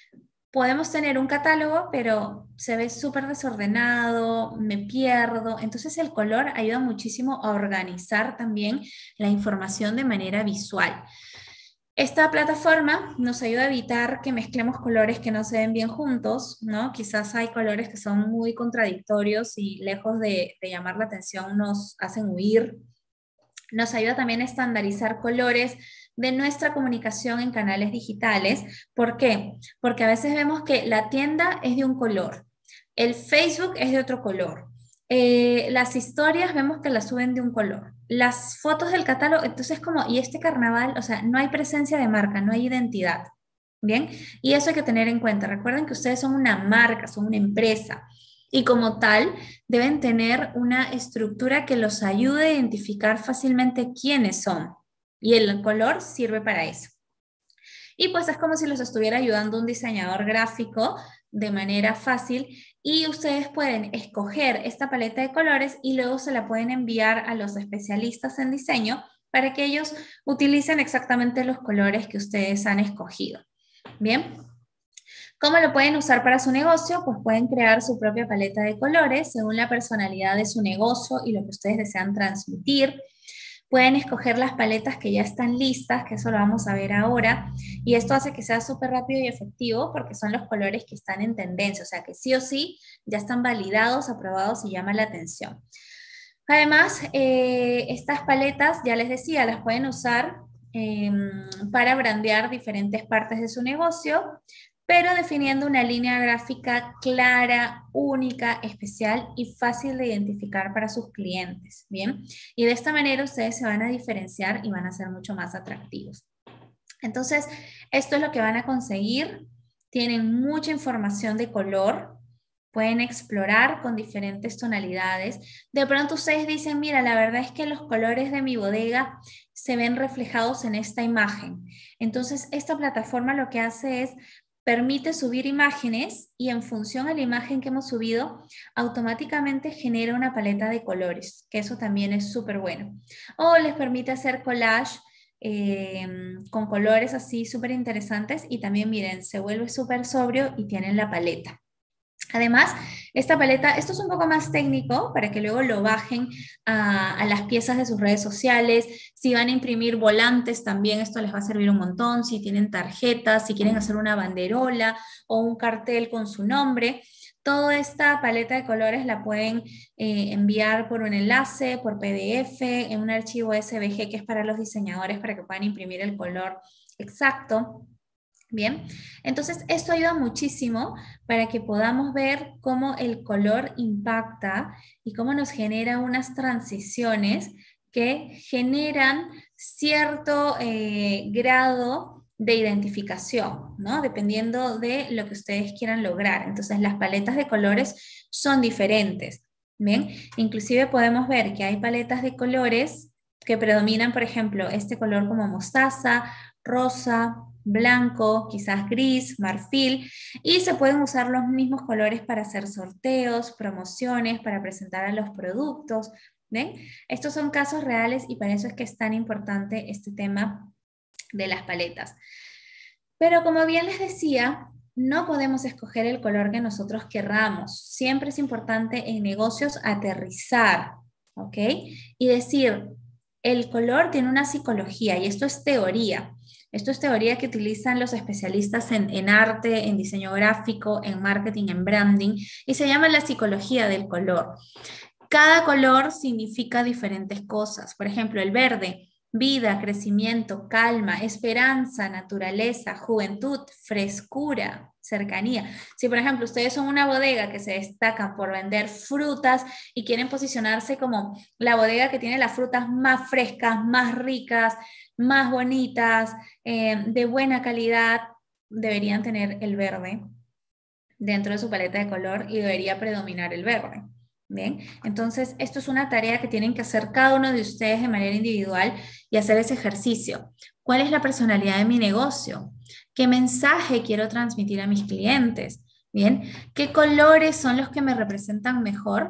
podemos tener un catálogo, pero se ve súper desordenado, me pierdo. Entonces el color ayuda muchísimo a organizar también la información de manera visual. Esta plataforma nos ayuda a evitar que mezclemos colores que no se ven bien juntos, ¿no? Quizás hay colores que son muy contradictorios y lejos de, de llamar la atención nos hacen huir. Nos ayuda también a estandarizar colores de nuestra comunicación en canales digitales. ¿Por qué? Porque a veces vemos que la tienda es de un color, el Facebook es de otro color, eh, las historias vemos que las suben de un color, las fotos del catálogo, entonces como, y este carnaval, o sea, no hay presencia de marca, no hay identidad. Bien, y eso hay que tener en cuenta. Recuerden que ustedes son una marca, son una empresa. Y como tal, deben tener una estructura que los ayude a identificar fácilmente quiénes son. Y el color sirve para eso. Y pues es como si los estuviera ayudando un diseñador gráfico de manera fácil y ustedes pueden escoger esta paleta de colores y luego se la pueden enviar a los especialistas en diseño para que ellos utilicen exactamente los colores que ustedes han escogido. Bien. ¿Cómo lo pueden usar para su negocio? Pues pueden crear su propia paleta de colores según la personalidad de su negocio y lo que ustedes desean transmitir. Pueden escoger las paletas que ya están listas, que eso lo vamos a ver ahora, y esto hace que sea súper rápido y efectivo porque son los colores que están en tendencia, o sea que sí o sí ya están validados, aprobados y llaman la atención. Además, eh, estas paletas, ya les decía, las pueden usar eh, para brandear diferentes partes de su negocio, pero definiendo una línea gráfica clara, única, especial y fácil de identificar para sus clientes, ¿bien? Y de esta manera ustedes se van a diferenciar y van a ser mucho más atractivos. Entonces, esto es lo que van a conseguir. Tienen mucha información de color, pueden explorar con diferentes tonalidades. De pronto ustedes dicen, mira, la verdad es que los colores de mi bodega se ven reflejados en esta imagen. Entonces, esta plataforma lo que hace es permite subir imágenes y en función a la imagen que hemos subido, automáticamente genera una paleta de colores, que eso también es súper bueno. O les permite hacer collage eh, con colores así súper interesantes y también miren, se vuelve súper sobrio y tienen la paleta. Además, esta paleta, esto es un poco más técnico para que luego lo bajen a, a las piezas de sus redes sociales. Si van a imprimir volantes también esto les va a servir un montón. Si tienen tarjetas, si quieren hacer una banderola o un cartel con su nombre. Toda esta paleta de colores la pueden eh, enviar por un enlace, por P D F, en un archivo S V G que es para los diseñadores para que puedan imprimir el color exacto. Bien, entonces esto ayuda muchísimo para que podamos ver cómo el color impacta y cómo nos genera unas transiciones que generan cierto eh, grado de identificación, ¿no? Dependiendo de lo que ustedes quieran lograr. Entonces las paletas de colores son diferentes, ¿bien? Inclusive podemos ver que hay paletas de colores que predominan, por ejemplo, este color como mostaza, rosa, blanco, quizás gris, marfil, y se pueden usar los mismos colores para hacer sorteos, promociones, para presentar a los productos, ¿ven? Estos son casos reales y para eso es que es tan importante este tema de las paletas. Pero como bien les decía, no podemos escoger el color que nosotros querramos. Siempre es importante en negocios aterrizar, ¿ok? Y decir, el color tiene una psicología y esto es teoría. Esto es teoría que utilizan los especialistas en, en arte, en diseño gráfico, en marketing, en branding, y se llama la psicología del color. Cada color significa diferentes cosas. Por ejemplo, el verde, vida, crecimiento, calma, esperanza, naturaleza, juventud, frescura, cercanía. Si, por ejemplo, ustedes son una bodega que se destaca por vender frutas y quieren posicionarse como la bodega que tiene las frutas más frescas, más ricas, más bonitas, eh, de buena calidad, deberían tener el verde dentro de su paleta de color y debería predominar el verde. Bien, entonces esto es una tarea que tienen que hacer cada uno de ustedes de manera individual y hacer ese ejercicio. ¿Cuál es la personalidad de mi negocio? ¿Qué mensaje quiero transmitir a mis clientes? Bien, ¿qué colores son los que me representan mejor?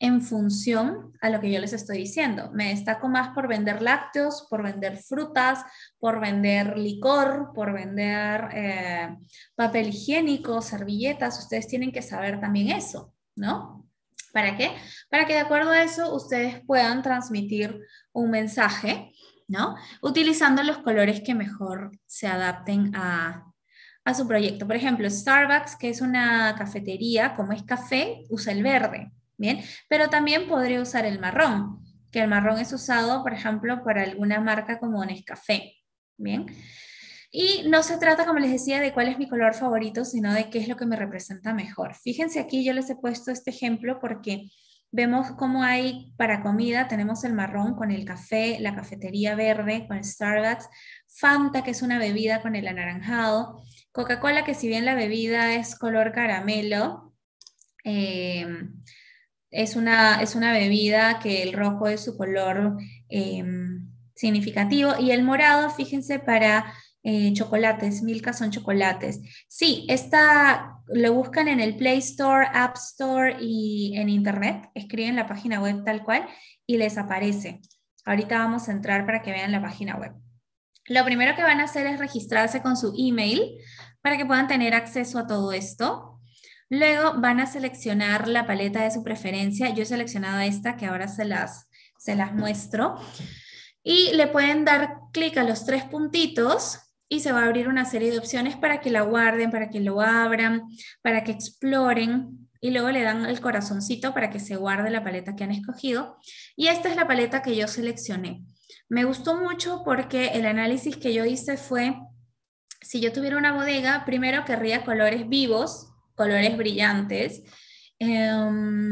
en función a lo que yo les estoy diciendo. Me destaco más por vender lácteos, por vender frutas, por vender licor, por vender eh, papel higiénico, servilletas. Ustedes tienen que saber también eso, ¿no? ¿Para qué? Para que de acuerdo a eso ustedes puedan transmitir un mensaje, ¿no? Utilizando los colores que mejor se adapten a, a su proyecto. Por ejemplo, Starbucks, que es una cafetería, como es café, usa el verde, ¿bien? Pero también podría usar el marrón, que el marrón es usado, por ejemplo, para alguna marca como Nescafé, ¿bien? Y no se trata, como les decía, de cuál es mi color favorito, sino de qué es lo que me representa mejor. Fíjense aquí, yo les he puesto este ejemplo porque vemos cómo hay para comida, tenemos el marrón con el café, la cafetería verde con Starbucks, Fanta, que es una bebida con el anaranjado, Coca-Cola, que si bien la bebida es color caramelo, eh, es, una, es una bebida que el rojo es su color eh, significativo, y el morado, fíjense, para eh, chocolates, Milka son chocolates. Sí, esta lo buscan en el Play Store, App Store y en Internet, escriben la página web tal cual y les aparece. Ahorita vamos a entrar para que vean la página web. Lo primero que van a hacer es registrarse con su email para que puedan tener acceso a todo esto. Luego van a seleccionar la paleta de su preferencia. Yo he seleccionado esta que ahora se las, se las muestro. Y le pueden dar clic a los tres puntitos y se va a abrir una serie de opciones para que la guarden, para que lo abran, para que exploren. Y luego le dan el corazoncito para que se guarde la paleta que han escogido. Y esta es la paleta que yo seleccioné. Me gustó mucho porque el análisis que yo hice fue, si yo tuviera una bodega, primero querría colores vivos, colores brillantes, eh,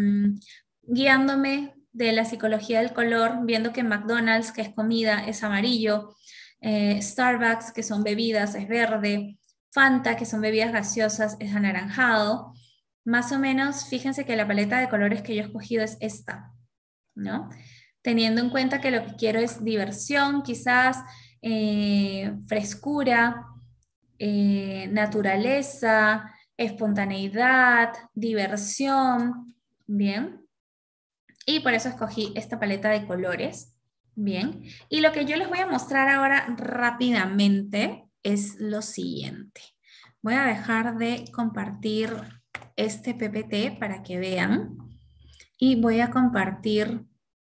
guiándome de la psicología del color, viendo que McDonald's, que es comida, es amarillo, eh, Starbucks, que son bebidas, es verde, Fanta, que son bebidas gaseosas, es anaranjado. Más o menos, fíjense que la paleta de colores que yo he escogido es esta, ¿no? Teniendo en cuenta que lo que quiero es diversión, quizás, eh, frescura, eh, naturaleza, espontaneidad, diversión, ¿bien? Y por eso escogí esta paleta de colores, ¿bien? Y lo que yo les voy a mostrar ahora rápidamente es lo siguiente. Voy a dejar de compartir este P P T para que vean y voy a compartir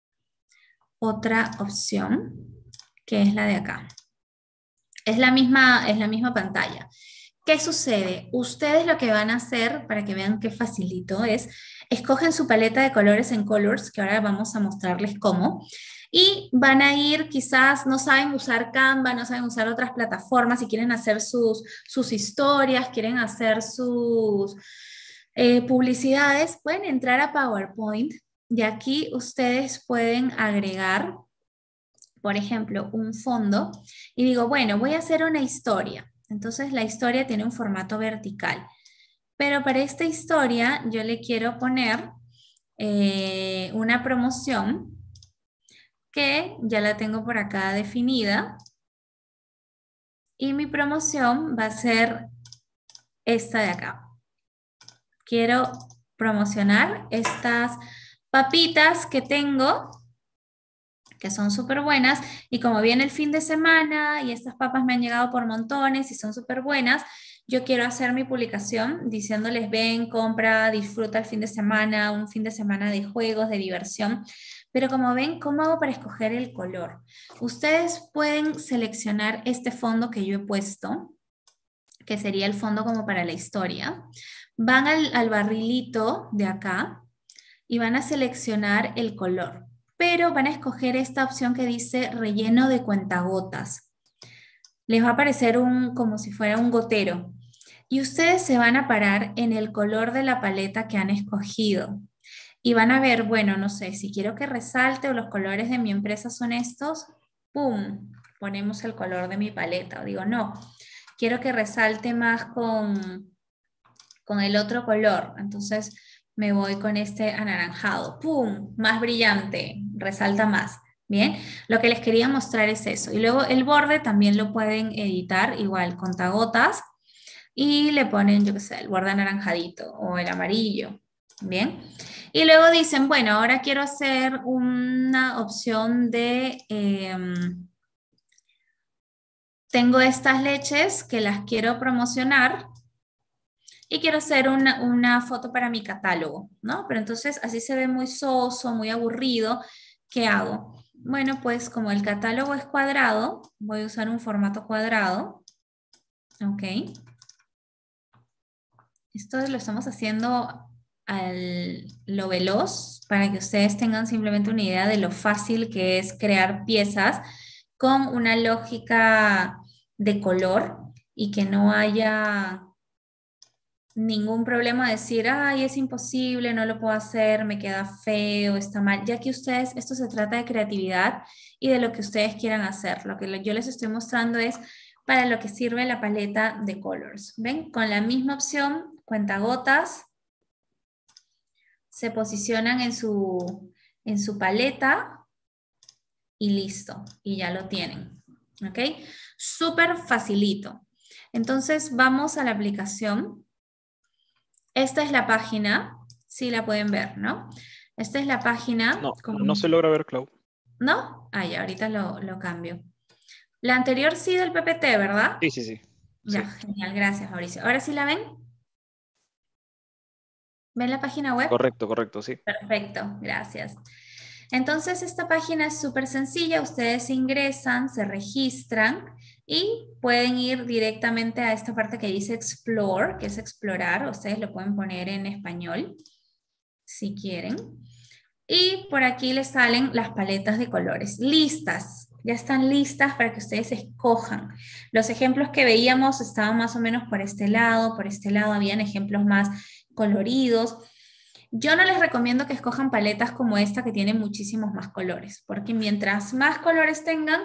otra opción que es la de acá. Es la misma, es la misma pantalla. ¿Qué sucede? Ustedes lo que van a hacer, para que vean qué facilito es, escogen su paleta de colores en Colors, que ahora vamos a mostrarles cómo, y van a ir, quizás no saben usar Canva, no saben usar otras plataformas, si quieren hacer sus, sus historias, quieren hacer sus eh, publicidades, pueden entrar a PowerPoint y aquí ustedes pueden agregar, por ejemplo, un fondo y digo, bueno, voy a hacer una historia. Entonces la historia tiene un formato vertical. Pero para esta historia yo le quiero poner eh, una promoción que ya la tengo por acá definida. Y mi promoción va a ser esta de acá. Quiero promocionar estas papitas que tengo, que son súper buenas, y como viene el fin de semana y estas papas me han llegado por montones y son súper buenas, yo quiero hacer mi publicación diciéndoles ven, compra, disfruta el fin de semana, un fin de semana de juegos, de diversión. Pero como ven, ¿cómo hago para escoger el color? Ustedes pueden seleccionar este fondo que yo he puesto, que sería el fondo como para la historia. Van al, al barrilito de acá y van a seleccionar el color. Pero van a escoger esta opción que dice relleno de cuentagotas. Les va a aparecer un, como si fuera un gotero. Y ustedes se van a parar en el color de la paleta que han escogido. Y van a ver, bueno, no sé, si quiero que resalte o los colores de mi empresa son estos, ¡pum! Ponemos el color de mi paleta. O digo, no, quiero que resalte más con, con el otro color. Entonces me voy con este anaranjado. ¡Pum! Más brillante, resalta más. Bien, lo que les quería mostrar es eso. Y luego el borde también lo pueden editar igual, contagotas. Y le ponen, yo qué sé, el borde anaranjadito o el amarillo. Bien. Y luego dicen, bueno, ahora quiero hacer una opción de, eh, tengo estas leches que las quiero promocionar y quiero hacer una, una foto para mi catálogo, ¿no? Pero entonces así se ve muy soso, muy aburrido. ¿Qué hago? Bueno, pues como el catálogo es cuadrado, voy a usar un formato cuadrado. Ok. Esto lo estamos haciendo al lo veloz para que ustedes tengan simplemente una idea de lo fácil que es crear piezas con una lógica de color y que no haya ningún problema de decir, ay, es imposible, no lo puedo hacer, me queda feo, está mal, ya que ustedes, esto se trata de creatividad y de lo que ustedes quieran hacer. Lo que yo les estoy mostrando es para lo que sirve la paleta de colors. ¿Ven? Con la misma opción, cuentagotas, se posicionan en su, en su paleta y listo, y ya lo tienen. ¿Ok? Súper facilito. Entonces vamos a la aplicación. Esta es la página, sí la pueden ver, ¿no? Esta es la página. No, Con... no se logra ver, Clau. ¿No? Ah, ya, ahorita lo, lo cambio. La anterior sí del P P T, ¿verdad? Sí, sí, sí. Ya, Sí. genial, gracias, Mauricio. ¿Ahora sí la ven? ¿Ven la página web? Correcto, correcto, sí. Perfecto, gracias. Entonces, esta página es súper sencilla. Ustedes ingresan, se registran y pueden ir directamente a esta parte que dice Explore, que es explorar. Ustedes lo pueden poner en español, si quieren. Y por aquí les salen las paletas de colores listas. Ya están listas para que ustedes escojan. Los ejemplos que veíamos estaban más o menos por este lado, por este lado habían ejemplos más coloridos. Yo no les recomiendo que escojan paletas como esta que tienen muchísimos más colores, porque mientras más colores tengan,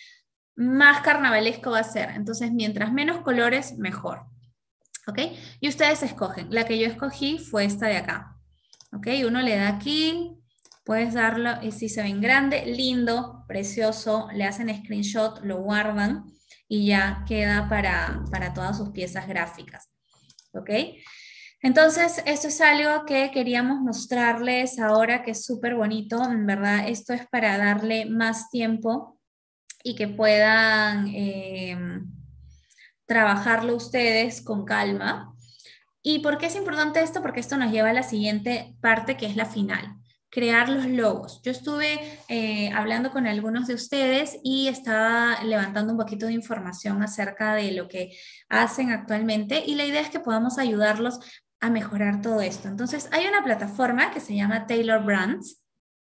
más carnavalesco va a ser. Entonces, mientras menos colores, mejor. ¿Ok? Y ustedes escogen. La que yo escogí fue esta de acá. ¿Ok? Uno le da aquí, puedes darlo, y si se ven grande, lindo, precioso, le hacen screenshot, lo guardan y ya queda para, para todas sus piezas gráficas. ¿Ok? Entonces, esto es algo que queríamos mostrarles ahora que es súper bonito. En verdad, esto es para darle más tiempo y que puedan eh, trabajarlo ustedes con calma. ¿Y por qué es importante esto? Porque esto nos lleva a la siguiente parte que es la final. Crear los logos. Yo estuve eh, hablando con algunos de ustedes y estaba levantando un poquito de información acerca de lo que hacen actualmente y la idea es que podamos ayudarlos a mejorar todo esto. Entonces, hay una plataforma que se llama Taylor Brands,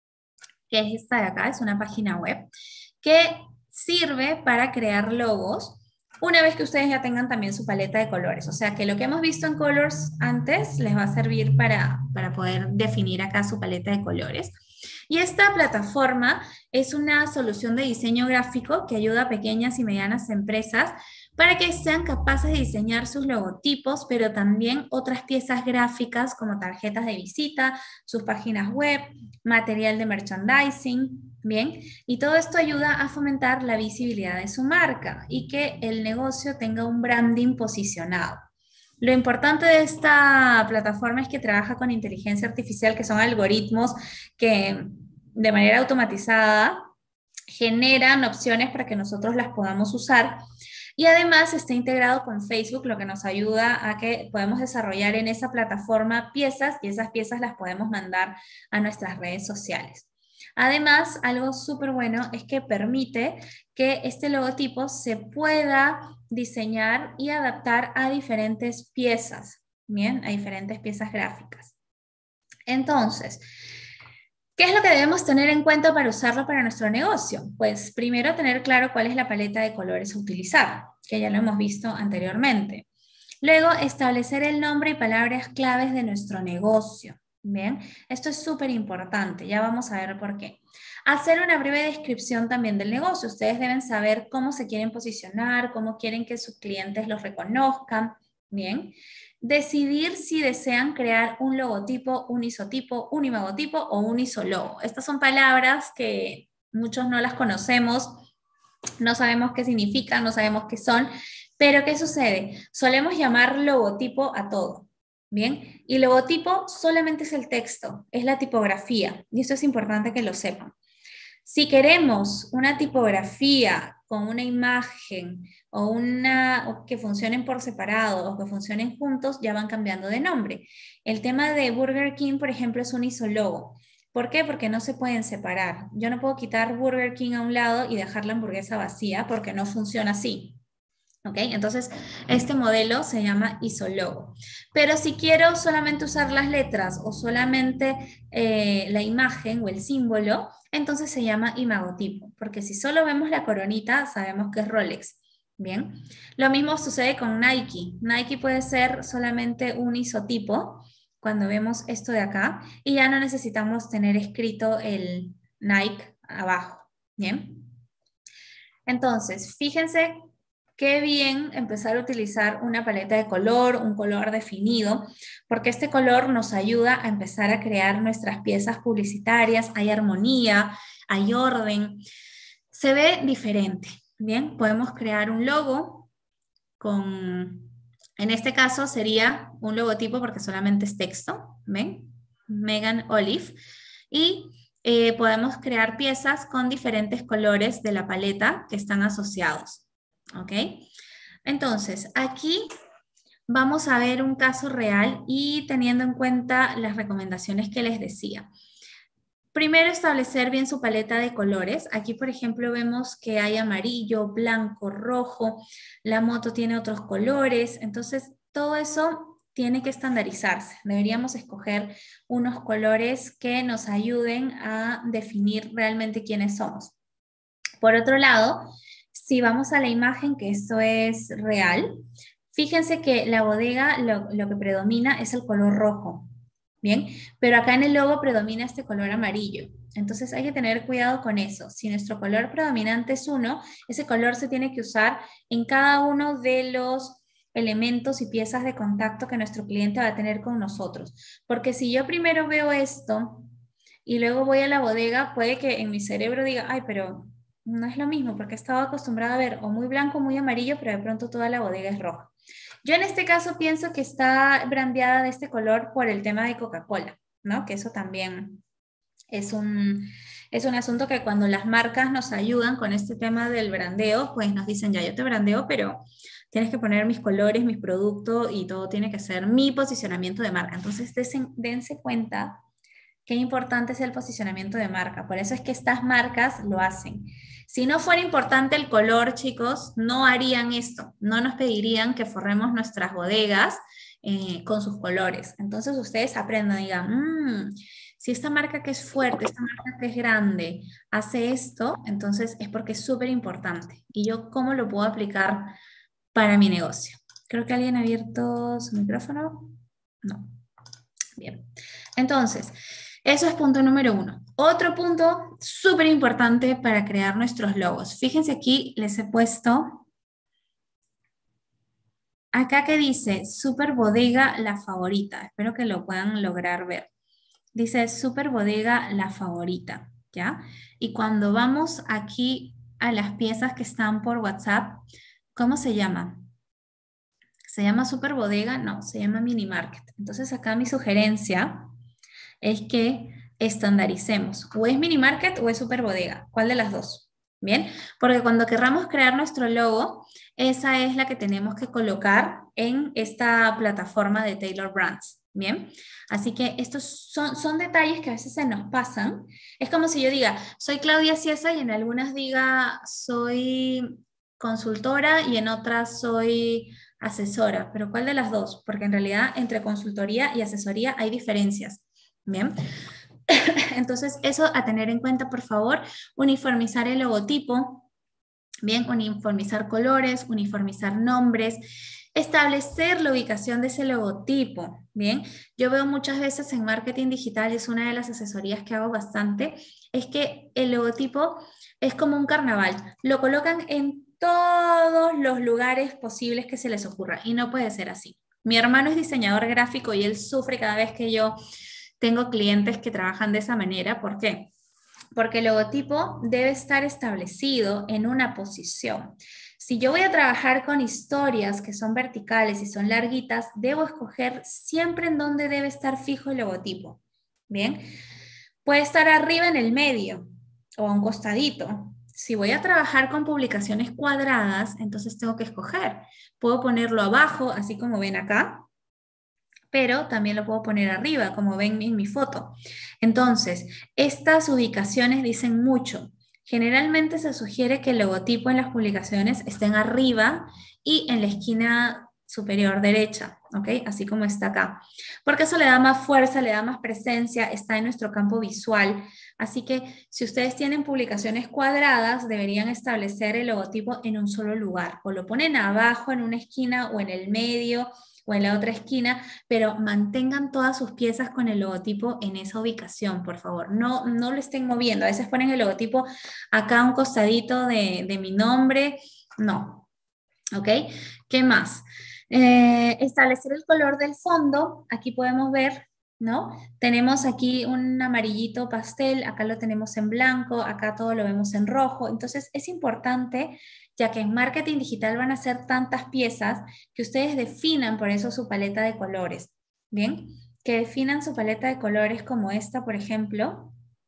que es esta de acá, es una página web, que sirve para crear logos una vez que ustedes ya tengan también su paleta de colores. O sea que lo que hemos visto en Colors antes les va a servir para, para poder definir acá su paleta de colores. Y esta plataforma es una solución de diseño gráfico que ayuda a pequeñas y medianas empresas para que sean capaces de diseñar sus logotipos, pero también otras piezas gráficas como tarjetas de visita, sus páginas web, material de merchandising, ¿bien? Y todo esto ayuda a fomentar la visibilidad de su marca y que el negocio tenga un branding posicionado. Lo importante de esta plataforma es que trabaja con inteligencia artificial, que son algoritmos que de manera automatizada generan opciones para que nosotros las podamos usar. Y además está integrado con Facebook, lo que nos ayuda a que podemos desarrollar en esa plataforma piezas y esas piezas las podemos mandar a nuestras redes sociales. Además, algo súper bueno es que permite que este logotipo se pueda diseñar y adaptar a diferentes piezas, ¿bien? A diferentes piezas gráficas. Entonces, ¿qué es lo que debemos tener en cuenta para usarlo para nuestro negocio? Pues primero tener claro cuál es la paleta de colores a utilizar, que ya lo hemos visto anteriormente. Luego, establecer el nombre y palabras claves de nuestro negocio. Bien, esto es súper importante, ya vamos a ver por qué. Hacer una breve descripción también del negocio. Ustedes deben saber cómo se quieren posicionar, cómo quieren que sus clientes los reconozcan. Bien, decidir si desean crear un logotipo, un isotipo, un imagotipo o un isologo. Estas son palabras que muchos no las conocemos, no sabemos qué significan, no sabemos qué son, pero ¿qué sucede? Solemos llamar logotipo a todo. Bien, y logotipo solamente es el texto, es la tipografía, y esto es importante que lo sepan. Si queremos una tipografía con una imagen o una o que funcionen por separado o que funcionen juntos, ya van cambiando de nombre. El tema de Burger King, por ejemplo, es un isologo. ¿Por qué? Porque no se pueden separar. Yo no puedo quitar Burger King a un lado y dejar la hamburguesa vacía porque no funciona así. ¿Ok? Entonces, este modelo se llama isologo. Pero si quiero solamente usar las letras o solamente eh, la imagen o el símbolo, entonces se llama imagotipo, porque si solo vemos la coronita, sabemos que es Rolex. Bien, lo mismo sucede con Nike. Nike puede ser solamente un isotipo cuando vemos esto de acá y ya no necesitamos tener escrito el Nike abajo. Bien, entonces, fíjense qué bien empezar a utilizar una paleta de color, un color definido, porque este color nos ayuda a empezar a crear nuestras piezas publicitarias, hay armonía, hay orden, se ve diferente. Bien, podemos crear un logo con, en este caso sería un logotipo porque solamente es texto, ¿ven? Megan Olive, y eh, podemos crear piezas con diferentes colores de la paleta que están asociados. ¿Ok? Entonces, aquí vamos a ver un caso real y teniendo en cuenta las recomendaciones que les decía. Primero, establecer bien su paleta de colores. Aquí, por ejemplo, vemos que hay amarillo, blanco, rojo. La moto tiene otros colores. Entonces, todo eso tiene que estandarizarse. Deberíamos escoger unos colores que nos ayuden a definir realmente quiénes somos. Por otro lado, si vamos a la imagen, que esto es real, fíjense que la bodega lo, lo que predomina es el color rojo, ¿bien? Pero acá en el logo predomina este color amarillo. Entonces hay que tener cuidado con eso. Si nuestro color predominante es uno, ese color se tiene que usar en cada uno de los elementos y piezas de contacto que nuestro cliente va a tener con nosotros. Porque si yo primero veo esto y luego voy a la bodega, puede que en mi cerebro diga, ay, pero no es lo mismo, porque estaba acostumbrada a ver o muy blanco o muy amarillo, pero de pronto toda la bodega es roja. Yo en este caso pienso que está brandeada de este color por el tema de Coca-Cola, ¿no? Que eso también es un, es un asunto que cuando las marcas nos ayudan con este tema del brandeo, pues nos dicen, ya, yo te brandeo, pero tienes que poner mis colores, mis productos y todo tiene que ser mi posicionamiento de marca. Entonces, dense, dense cuenta qué importante es el posicionamiento de marca. Por eso es que estas marcas lo hacen. Si no fuera importante el color, chicos, no harían esto. No nos pedirían que forremos nuestras bodegas eh, con sus colores. Entonces ustedes aprendan y digan, mmm, si esta marca que es fuerte, esta marca que es grande, hace esto, entonces es porque es súper importante. ¿Y yo cómo lo puedo aplicar para mi negocio? Creo que alguien ha abierto su micrófono. No. Bien. Entonces, eso es punto número uno. Otro punto súper importante para crear nuestros logos. Fíjense aquí, les he puesto acá que dice Super Bodega La Favorita. Espero que lo puedan lograr ver. Dice Super Bodega La Favorita, ¿ya? Y cuando vamos aquí a las piezas que están por WhatsApp, ¿cómo se llama? ¿Se llama Super Bodega? No, se llama Mini Market. Entonces acá mi sugerencia es que estandaricemos. O es mini market o es super bodega. ¿Cuál de las dos? Bien, porque cuando querramos crear nuestro logo, esa es la que tenemos que colocar en esta plataforma de Taylor Brands. Bien, así que estos son, son detalles que a veces se nos pasan. Es como si yo diga, soy Claudia Ciesa y en algunas diga, soy consultora y en otras soy asesora. ¿Pero cuál de las dos? Porque en realidad entre consultoría y asesoría hay diferencias. Bien, entonces eso a tener en cuenta, por favor, uniformizar el logotipo, bien, uniformizar colores, uniformizar nombres, establecer la ubicación de ese logotipo, bien. Yo veo muchas veces en marketing digital, es una de las asesorías que hago bastante, es que el logotipo es como un carnaval, lo colocan en todos los lugares posibles que se les ocurra y no puede ser así. Mi hermano es diseñador gráfico y él sufre cada vez que yo tengo clientes que trabajan de esa manera. ¿Por qué? porque el logotipo debe estar establecido en una posición. Si yo voy a trabajar con historias que son verticales y son larguitas, debo escoger siempre en dónde debe estar fijo el logotipo. Bien, puede estar arriba en el medio o a un costadito. Si voy a trabajar con publicaciones cuadradas, entonces tengo que escoger. Puedo ponerlo abajo, así como ven acá, pero también lo puedo poner arriba, como ven en mi foto. Entonces, estas ubicaciones dicen mucho. Generalmente se sugiere que el logotipo en las publicaciones estén arriba y en la esquina superior derecha, ¿ok? Así como está acá. Porque eso le da más fuerza, le da más presencia, está en nuestro campo visual. Así que si ustedes tienen publicaciones cuadradas, deberían establecer el logotipo en un solo lugar. O lo ponen abajo en una esquina o en el medio o en la otra esquina, pero mantengan todas sus piezas con el logotipo en esa ubicación, por favor. No, no lo estén moviendo. A veces ponen el logotipo acá a un costadito de, de mi nombre. No. ¿Ok? ¿Qué más? Eh, establecer el color del fondo. Aquí podemos ver, ¿no? Tenemos aquí un amarillito pastel, acá lo tenemos en blanco, acá todo lo vemos en rojo. Entonces es importante, ya que en marketing digital van a ser tantas piezas, que ustedes definan por eso su paleta de colores. ¿Bien? Que definan su paleta de colores como esta, por ejemplo,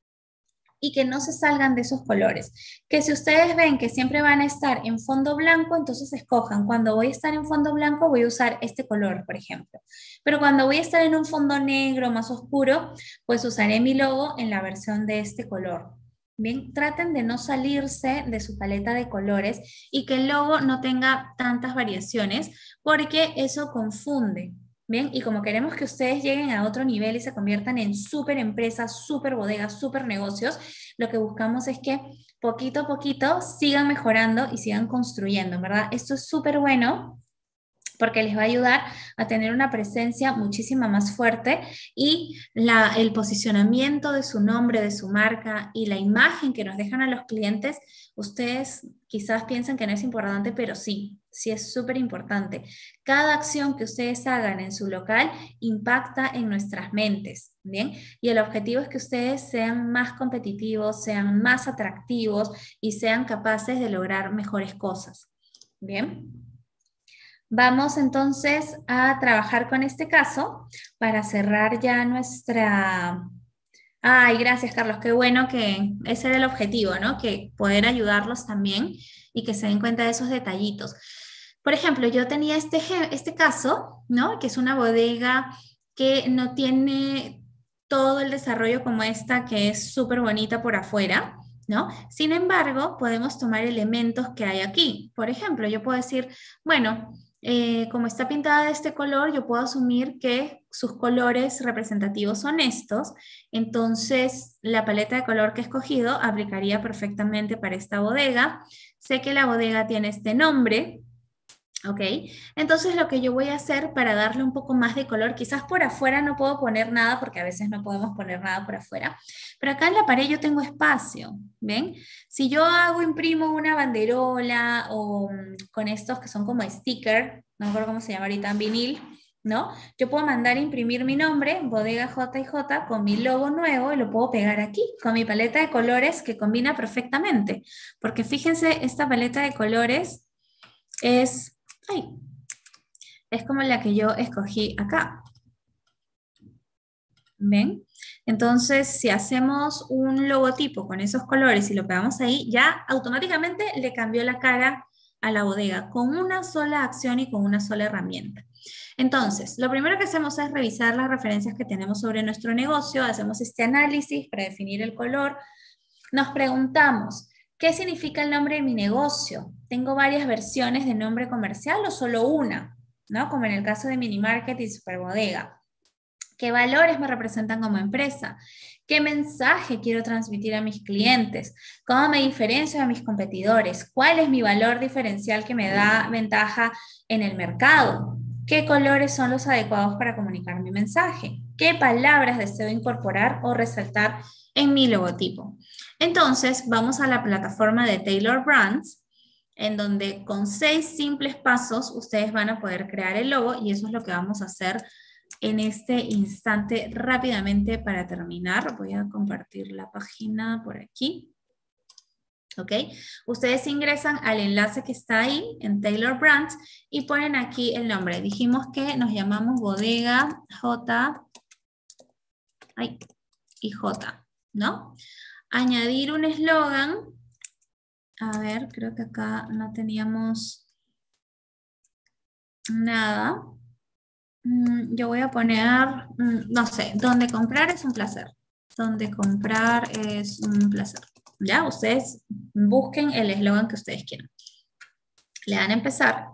y que no se salgan de esos colores. Que si ustedes ven que siempre van a estar en fondo blanco, entonces escojan, cuando voy a estar en fondo blanco voy a usar este color, por ejemplo. Pero cuando voy a estar en un fondo negro más oscuro, pues usaré mi logo en la versión de este color. Bien, traten de no salirse de su paleta de colores y que el logo no tenga tantas variaciones, porque eso confunde. Bien, y como queremos que ustedes lleguen a otro nivel y se conviertan en súper empresas, súper bodegas, súper negocios, lo que buscamos es que poquito a poquito sigan mejorando y sigan construyendo, ¿verdad? Esto es súper bueno porque les va a ayudar a tener una presencia muchísima más fuerte y la, el posicionamiento de su nombre, de su marca y la imagen que nos dejan a los clientes, ustedes quizás piensan que no es importante, pero sí, sí es súper importante. Cada acción que ustedes hagan en su local impacta en nuestras mentes, ¿bien? Y el objetivo es que ustedes sean más competitivos, sean más atractivos y sean capaces de lograr mejores cosas, ¿bien? Vamos entonces a trabajar con este caso para cerrar ya nuestra... Ay, gracias Carlos, qué bueno que ese era el objetivo, ¿no? Que poder ayudarlos también y que se den cuenta de esos detallitos. Por ejemplo, yo tenía este, este caso, ¿no? Que es una bodega que no tiene todo el desarrollo como esta, que es súper bonita por afuera, ¿no? Sin embargo, podemos tomar elementos que hay aquí. Por ejemplo, yo puedo decir, bueno, eh, como está pintada de este color, yo puedo asumir que sus colores representativos son estos, entonces la paleta de color que he escogido aplicaría perfectamente para esta bodega. Sé que la bodega tiene este nombre, ¿ok? Entonces lo que yo voy a hacer para darle un poco más de color, quizás por afuera no puedo poner nada porque a veces no podemos poner nada por afuera, pero acá en la pared yo tengo espacio, ¿ven? Si yo hago, imprimo una banderola o um, con estos que son como sticker, no me acuerdo cómo se llama ahorita, en vinil, ¿no? Yo puedo mandar a imprimir mi nombre, Bodega J y J, con mi logo nuevo y lo puedo pegar aquí, con mi paleta de colores que combina perfectamente, porque fíjense, esta paleta de colores es... Ay, es como la que yo escogí acá. ¿Ven? Entonces, si hacemos un logotipo con esos colores y lo pegamos ahí, ya automáticamente le cambió la cara a la bodega con una sola acción y con una sola herramienta. Entonces, lo primero que hacemos es revisar las referencias que tenemos sobre nuestro negocio, hacemos este análisis para definir el color, nos preguntamos, ¿qué significa el nombre de mi negocio? ¿Tengo varias versiones de nombre comercial o solo una? ¿No? Como en el caso de Mini Market y Superbodega. ¿Qué valores me representan como empresa? ¿Qué mensaje quiero transmitir a mis clientes? ¿Cómo me diferencio de mis competidores? ¿Cuál es mi valor diferencial que me da ventaja en el mercado? ¿Qué colores son los adecuados para comunicar mi mensaje? ¿Qué palabras deseo incorporar o resaltar en mi logotipo? Entonces, vamos a la plataforma de Taylor Brands, en donde con seis simples pasos ustedes van a poder crear el logo y eso es lo que vamos a hacer en este instante rápidamente para terminar. Voy a compartir la página por aquí. ¿Ok? Ustedes ingresan al enlace que está ahí en Taylor Brands y ponen aquí el nombre. Dijimos que nos llamamos Bodega J ay, y J, ¿no? Añadir un eslogan. A ver, creo que acá no teníamos nada. Mm, Yo voy a poner, mm, no sé, donde comprar es un placer. Donde comprar es un placer. Ya, ustedes busquen el eslogan que ustedes quieran. Le dan a empezar.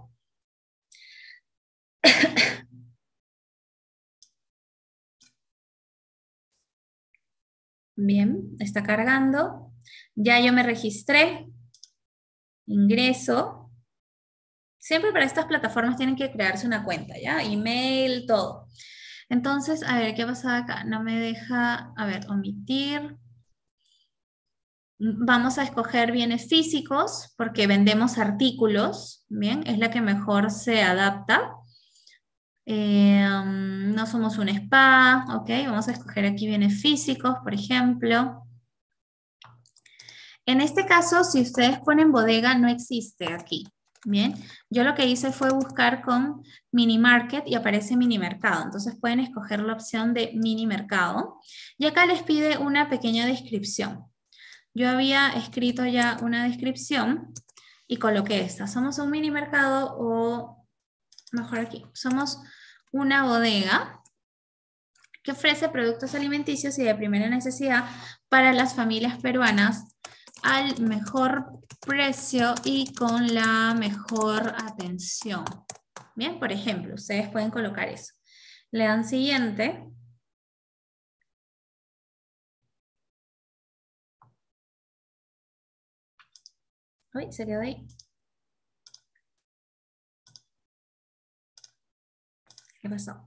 Bien, está cargando. Ya yo me registré. Ingreso. Siempre para estas plataformas tienen que crearse una cuenta, ¿ya? Email, todo. Entonces, a ver, ¿qué ha pasado acá? No me deja, a ver, omitir. Vamos a escoger bienes físicos porque vendemos artículos, ¿bien? Es la que mejor se adapta. Eh, um, no somos un spa, ¿ok? Vamos a escoger aquí bienes físicos, por ejemplo. En este caso, si ustedes ponen bodega, no existe aquí, ¿bien? Yo lo que hice fue buscar con mini market y aparece mini mercado. Entonces pueden escoger la opción de mini mercado. Y acá les pide una pequeña descripción. Yo había escrito ya una descripción y coloqué esta. Somos un mini mercado o, mejor aquí, somos una bodega que ofrece productos alimenticios y de primera necesidad para las familias peruanas al mejor precio y con la mejor atención. Bien, por ejemplo, ustedes pueden colocar eso. Le dan siguiente. Uy, se quedó ahí. ¿Qué pasó?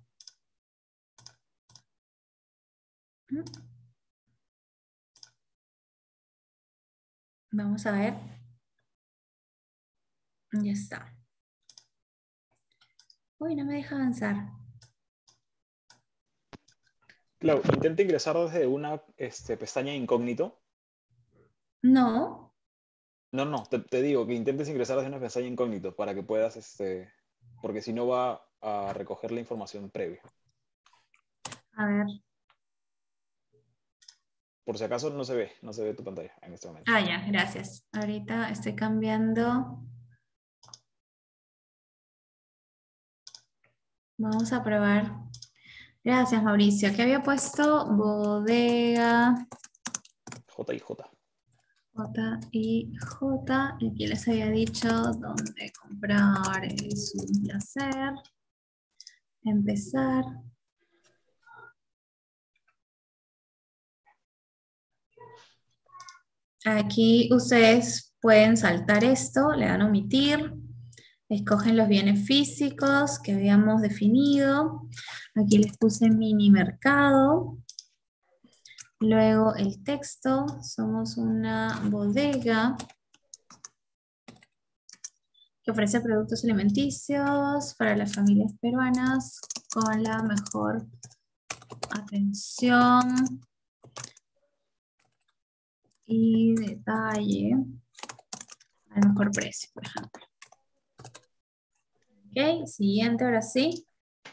Vamos a ver. Ya está. Uy, no me deja avanzar. Clau, intenta ingresar desde una este, pestaña incógnito. No. No, no, te, te digo que intentes ingresar desde una pestaña incógnito para que puedas, este, porque si no va a recoger la información previa. A ver. Por si acaso no se ve, no se ve tu pantalla en este momento. Ah, ya, gracias. Ahorita estoy cambiando. Vamos a probar. Gracias, Mauricio. ¿Qué había puesto? Bodega. J y J. J y J. Y aquí les había dicho dónde comprar es un placer. Empezar. Aquí ustedes pueden saltar esto, le dan a omitir, escogen los bienes físicos que habíamos definido. Aquí les puse mini mercado. Luego el texto, somos una bodega que ofrece productos alimenticios para las familias peruanas con la mejor atención y detalle al mejor precio, por ejemplo. Ok, siguiente, ahora sí.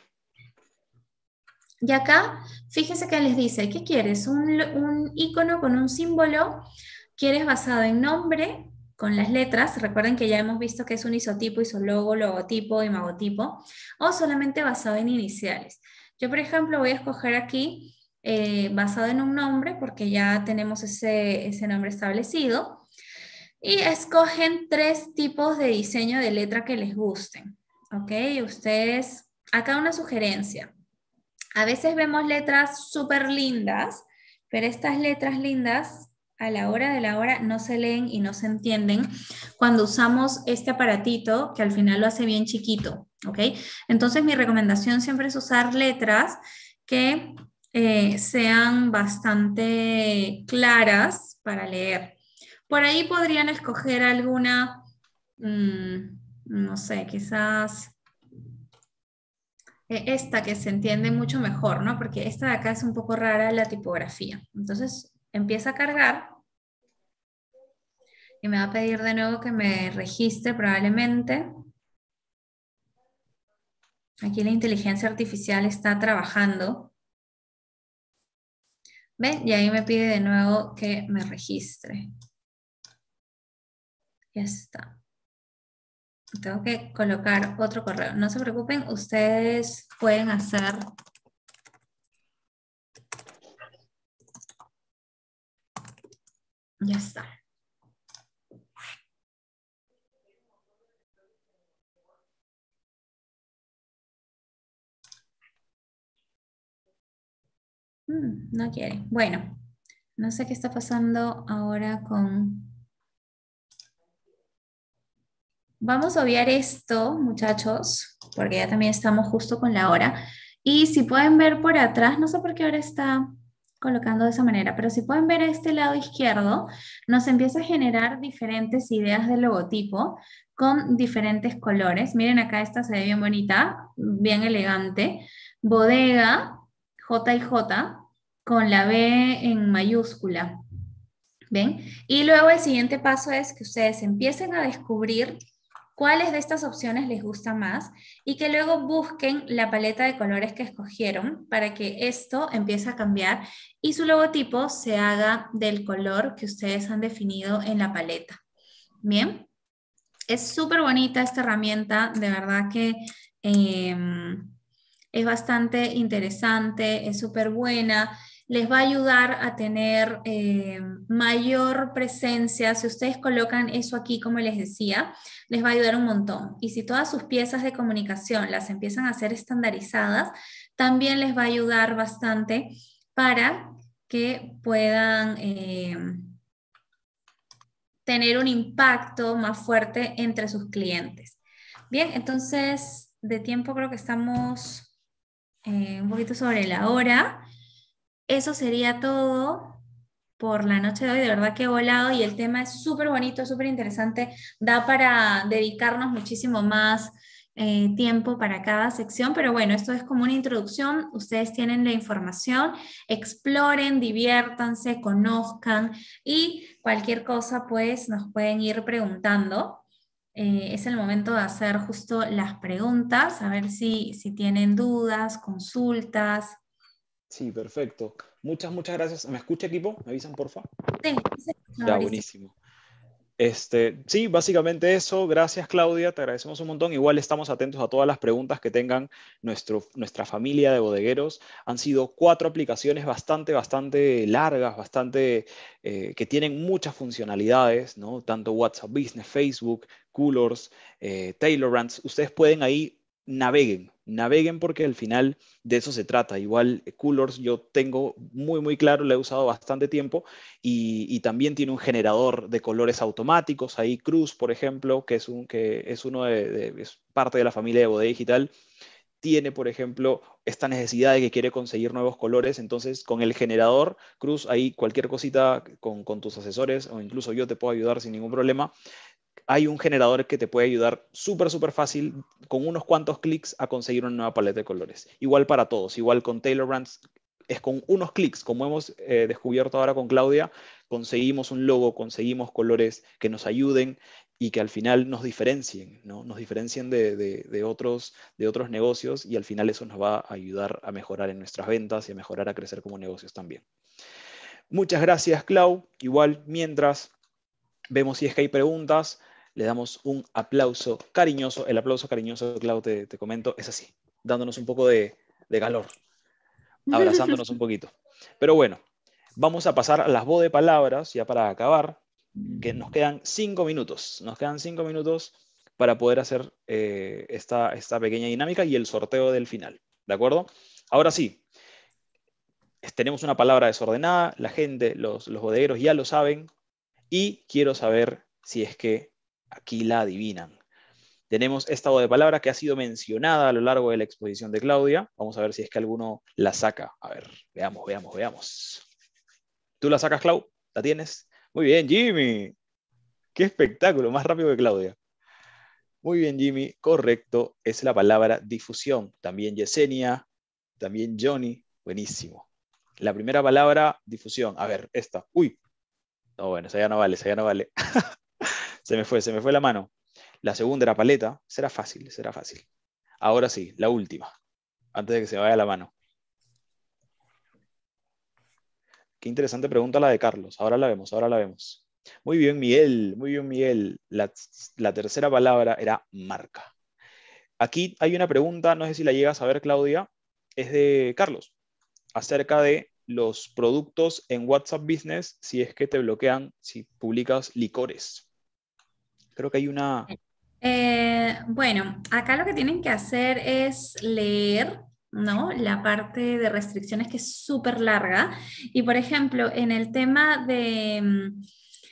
Y acá, fíjese que les dice, ¿qué quieres? Un, un icono con un símbolo, ¿quieres basado en nombre? Con las letras, recuerden que ya hemos visto que es un isotipo, isólogo, logotipo, imagotipo, o solamente basado en iniciales. Yo, por ejemplo, voy a escoger aquí eh, basado en un nombre, porque ya tenemos ese, ese nombre establecido, y escogen tres tipos de diseño de letra que les gusten. ¿Ok? Ustedes, acá una sugerencia. A veces vemos letras súper lindas, pero estas letras lindas a la hora de la hora no se leen y no se entienden cuando usamos este aparatito que al final lo hace bien chiquito, ¿ok? Entonces mi recomendación siempre es usar letras que eh, sean bastante claras para leer. Por ahí podrían escoger alguna, mmm, no sé, quizás eh, esta que se entiende mucho mejor, ¿no? Porque esta de acá es un poco rara la tipografía. Entonces empieza a cargar y me va a pedir de nuevo que me registre probablemente. Aquí la inteligencia artificial está trabajando. ¿Ven? Y ahí me pide de nuevo que me registre. Ya está. Tengo que colocar otro correo. No se preocupen, ustedes pueden hacer... Ya está. Mm, no quiere. Bueno, no sé qué está pasando ahora con... Vamos a obviar esto, muchachos, porque ya también estamos justo con la hora. Y si pueden ver por atrás, no sé por qué ahora está colocando de esa manera, pero si pueden ver a este lado izquierdo, nos empieza a generar diferentes ideas de logotipo con diferentes colores. Miren acá, esta se ve bien bonita, bien elegante. Bodega, J y J, con la B en mayúscula. ¿Ven? Y luego el siguiente paso es que ustedes empiecen a descubrir cuáles de estas opciones les gusta más y que luego busquen la paleta de colores que escogieron para que esto empiece a cambiar y su logotipo se haga del color que ustedes han definido en la paleta. Bien, es súper bonita esta herramienta, de verdad que eh, es bastante interesante, es súper buena. Les va a ayudar a tener eh, mayor presencia. Si ustedes colocan eso aquí, como les decía, les va a ayudar un montón. Y si todas sus piezas de comunicación las empiezan a hacer estandarizadas, también les va a ayudar bastante para que puedan eh, tener un impacto más fuerte entre sus clientes. Bien, entonces de tiempo creo que estamos eh, un poquito sobre la hora. Eso sería todo por la noche de hoy. De verdad que he volado y el tema es súper bonito, súper interesante. Da para dedicarnos muchísimo más eh, tiempo para cada sección, pero bueno, esto es como una introducción. Ustedes tienen la información, exploren, diviértanse, conozcan y cualquier cosa pues nos pueden ir preguntando. Eh, es el momento de hacer justo las preguntas, a ver si, si tienen dudas, consultas. Sí, perfecto. Muchas, muchas gracias. ¿Me escucha, equipo? ¿Me avisan, porfa? Sí, sí, Ya, Mauricio. buenísimo. Este, sí, básicamente eso. Gracias, Claudia. Te agradecemos un montón. Igual estamos atentos a todas las preguntas que tengan nuestro, nuestra familia de bodegueros. Han sido cuatro aplicaciones bastante, bastante largas, bastante, eh, que tienen muchas funcionalidades, ¿no? Tanto WhatsApp Business, Facebook, Coolors, eh, Tailor Brands. Ustedes pueden ahí naveguen, naveguen porque al final de eso se trata. Igual eh, Coolors yo tengo muy, muy claro, lo he usado bastante tiempo y, y también tiene un generador de colores automáticos. Ahí Cruz, por ejemplo, que es, un, que es uno de, de- es parte de la familia de Bodega Digital, tiene, por ejemplo, esta necesidad de que quiere conseguir nuevos colores. Entonces, con el generador, Cruz, ahí cualquier cosita con, con tus asesores o incluso yo te puedo ayudar sin ningún problema. Hay un generador que te puede ayudar súper, súper fácil con unos cuantos clics a conseguir una nueva paleta de colores. Igual para todos, igual con Taylor Brands, es con unos clics, como hemos eh, descubierto ahora con Claudia, conseguimos un logo, conseguimos colores que nos ayuden y que al final nos diferencien, ¿no? Nos diferencien de, de, de otros, de otros negocios y al final eso nos va a ayudar a mejorar en nuestras ventas y a mejorar a crecer como negocios también. Muchas gracias, Clau. Igual, mientras vemos si es que hay preguntas, le damos un aplauso cariñoso. El aplauso cariñoso, Clau, te, te comento, es así, dándonos un poco de, de calor, abrazándonos un poquito. Pero bueno, vamos a pasar a las voz de palabras, ya para acabar, que nos quedan cinco minutos. Nos quedan cinco minutos para poder hacer eh, esta, esta pequeña dinámica y el sorteo del final. ¿De acuerdo? Ahora sí, tenemos una palabra desordenada, la gente, los, los bodegueros ya lo saben, y quiero saber si es que aquí la adivinan. Tenemos esta voz de palabra que ha sido mencionada a lo largo de la exposición de Claudia. Vamos a ver si es que alguno la saca. A ver, veamos, veamos, veamos. ¿Tú la sacas, Clau? ¿La tienes? Muy bien, Jimmy. Qué espectáculo, más rápido que Claudia. Muy bien, Jimmy. Correcto. Es la palabra difusión. También Yesenia, también Johnny. Buenísimo. La primera palabra, difusión. A ver, esta. Uy. No, bueno, esa ya no vale, esa ya no vale. Se me fue, se me fue la mano. La segunda era paleta. Será fácil, será fácil. Ahora sí, la última. Antes de que se me vaya la mano. Qué interesante pregunta la de Carlos. Ahora la vemos, ahora la vemos. Muy bien, Miguel. Muy bien, Miguel. La, la tercera palabra era marca. Aquí hay una pregunta, no sé si la llegas a ver, Claudia. Es de Carlos, acerca de los productos en WhatsApp Business si es que te bloquean si publicas licores. Creo que hay una... Eh, bueno, acá lo que tienen que hacer es leer, ¿no? La parte de restricciones que es súper larga. Y por ejemplo, en el tema de mm,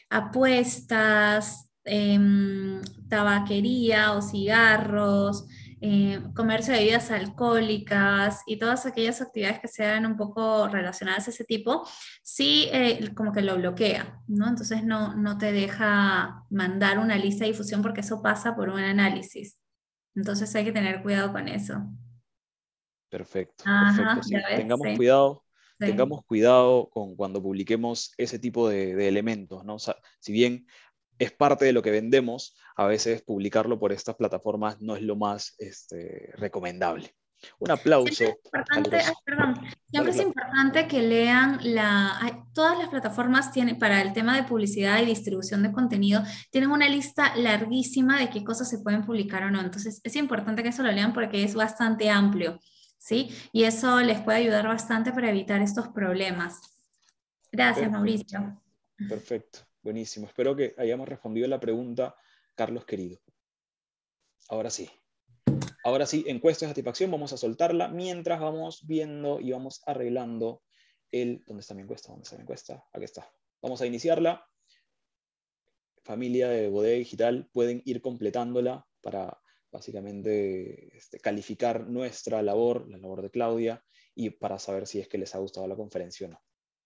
apuestas, em, tabaquería o cigarros, eh, comercio de bebidas alcohólicas y todas aquellas actividades que sean un poco relacionadas a ese tipo, sí, eh, como que lo bloquea, ¿no? Entonces no, no te deja mandar una lista de difusión porque eso pasa por un análisis. Entonces hay que tener cuidado con eso. Perfecto, perfecto, Ajá, ya sí. ves, Tengamos sí, cuidado, sí. tengamos cuidado con cuando publiquemos ese tipo de, de elementos, ¿no? O sea, si bien es parte de lo que vendemos, a veces publicarlo por estas plataformas no es lo más este, recomendable. Un Siempre es aplauso a importante, ay, los... perdón, Dale, siempre es Clau. importante que lean la, ay, todas las plataformas tienen, para el tema de publicidad y distribución de contenido, tienen una lista larguísima de qué cosas se pueden publicar o no. Entonces, es importante que eso lo lean porque es bastante amplio, ¿sí? Y eso les puede ayudar bastante para evitar estos problemas. Gracias, Perfecto, Mauricio. perfecto, buenísimo. Espero que hayamos respondido la pregunta, Carlos querido. Ahora sí. Ahora sí, encuesta de satisfacción, vamos a soltarla mientras vamos viendo y vamos arreglando el... ¿Dónde está mi encuesta? ¿Dónde está mi encuesta? Aquí está. Vamos a iniciarla. Familia de Bodega Digital, pueden ir completándola para básicamente este, calificar nuestra labor, la labor de Claudia, y para saber si es que les ha gustado la conferencia o no.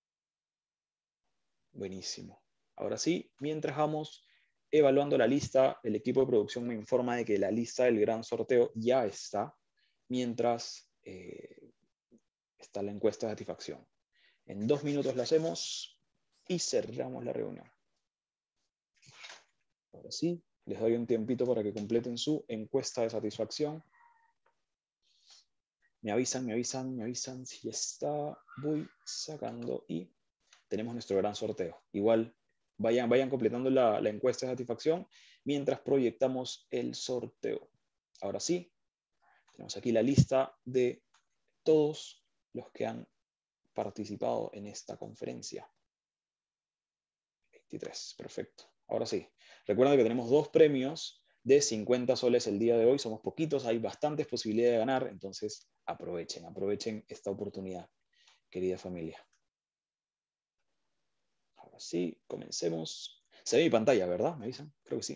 Buenísimo. Ahora sí, mientras vamos evaluando la lista, el equipo de producción me informa de que la lista del gran sorteo ya está, mientras eh, está la encuesta de satisfacción. En dos minutos la hacemos y cerramos la reunión. Ahora sí, les doy un tiempito para que completen su encuesta de satisfacción. Me avisan, me avisan, me avisan si ya está. Voy sacando y tenemos nuestro gran sorteo. Igual vayan, vayan completando la, la encuesta de satisfacción mientras proyectamos el sorteo. Ahora sí, tenemos aquí la lista de todos los que han participado en esta conferencia. veintitrés, perfecto. Ahora sí, recuerden que tenemos dos premios de cincuenta soles el día de hoy. Somos poquitos, hay bastantes posibilidades de ganar, entonces aprovechen, aprovechen esta oportunidad, querida familia. Ahora sí, comencemos. Se ve mi pantalla, ¿verdad? ¿Me avisan? Creo que sí.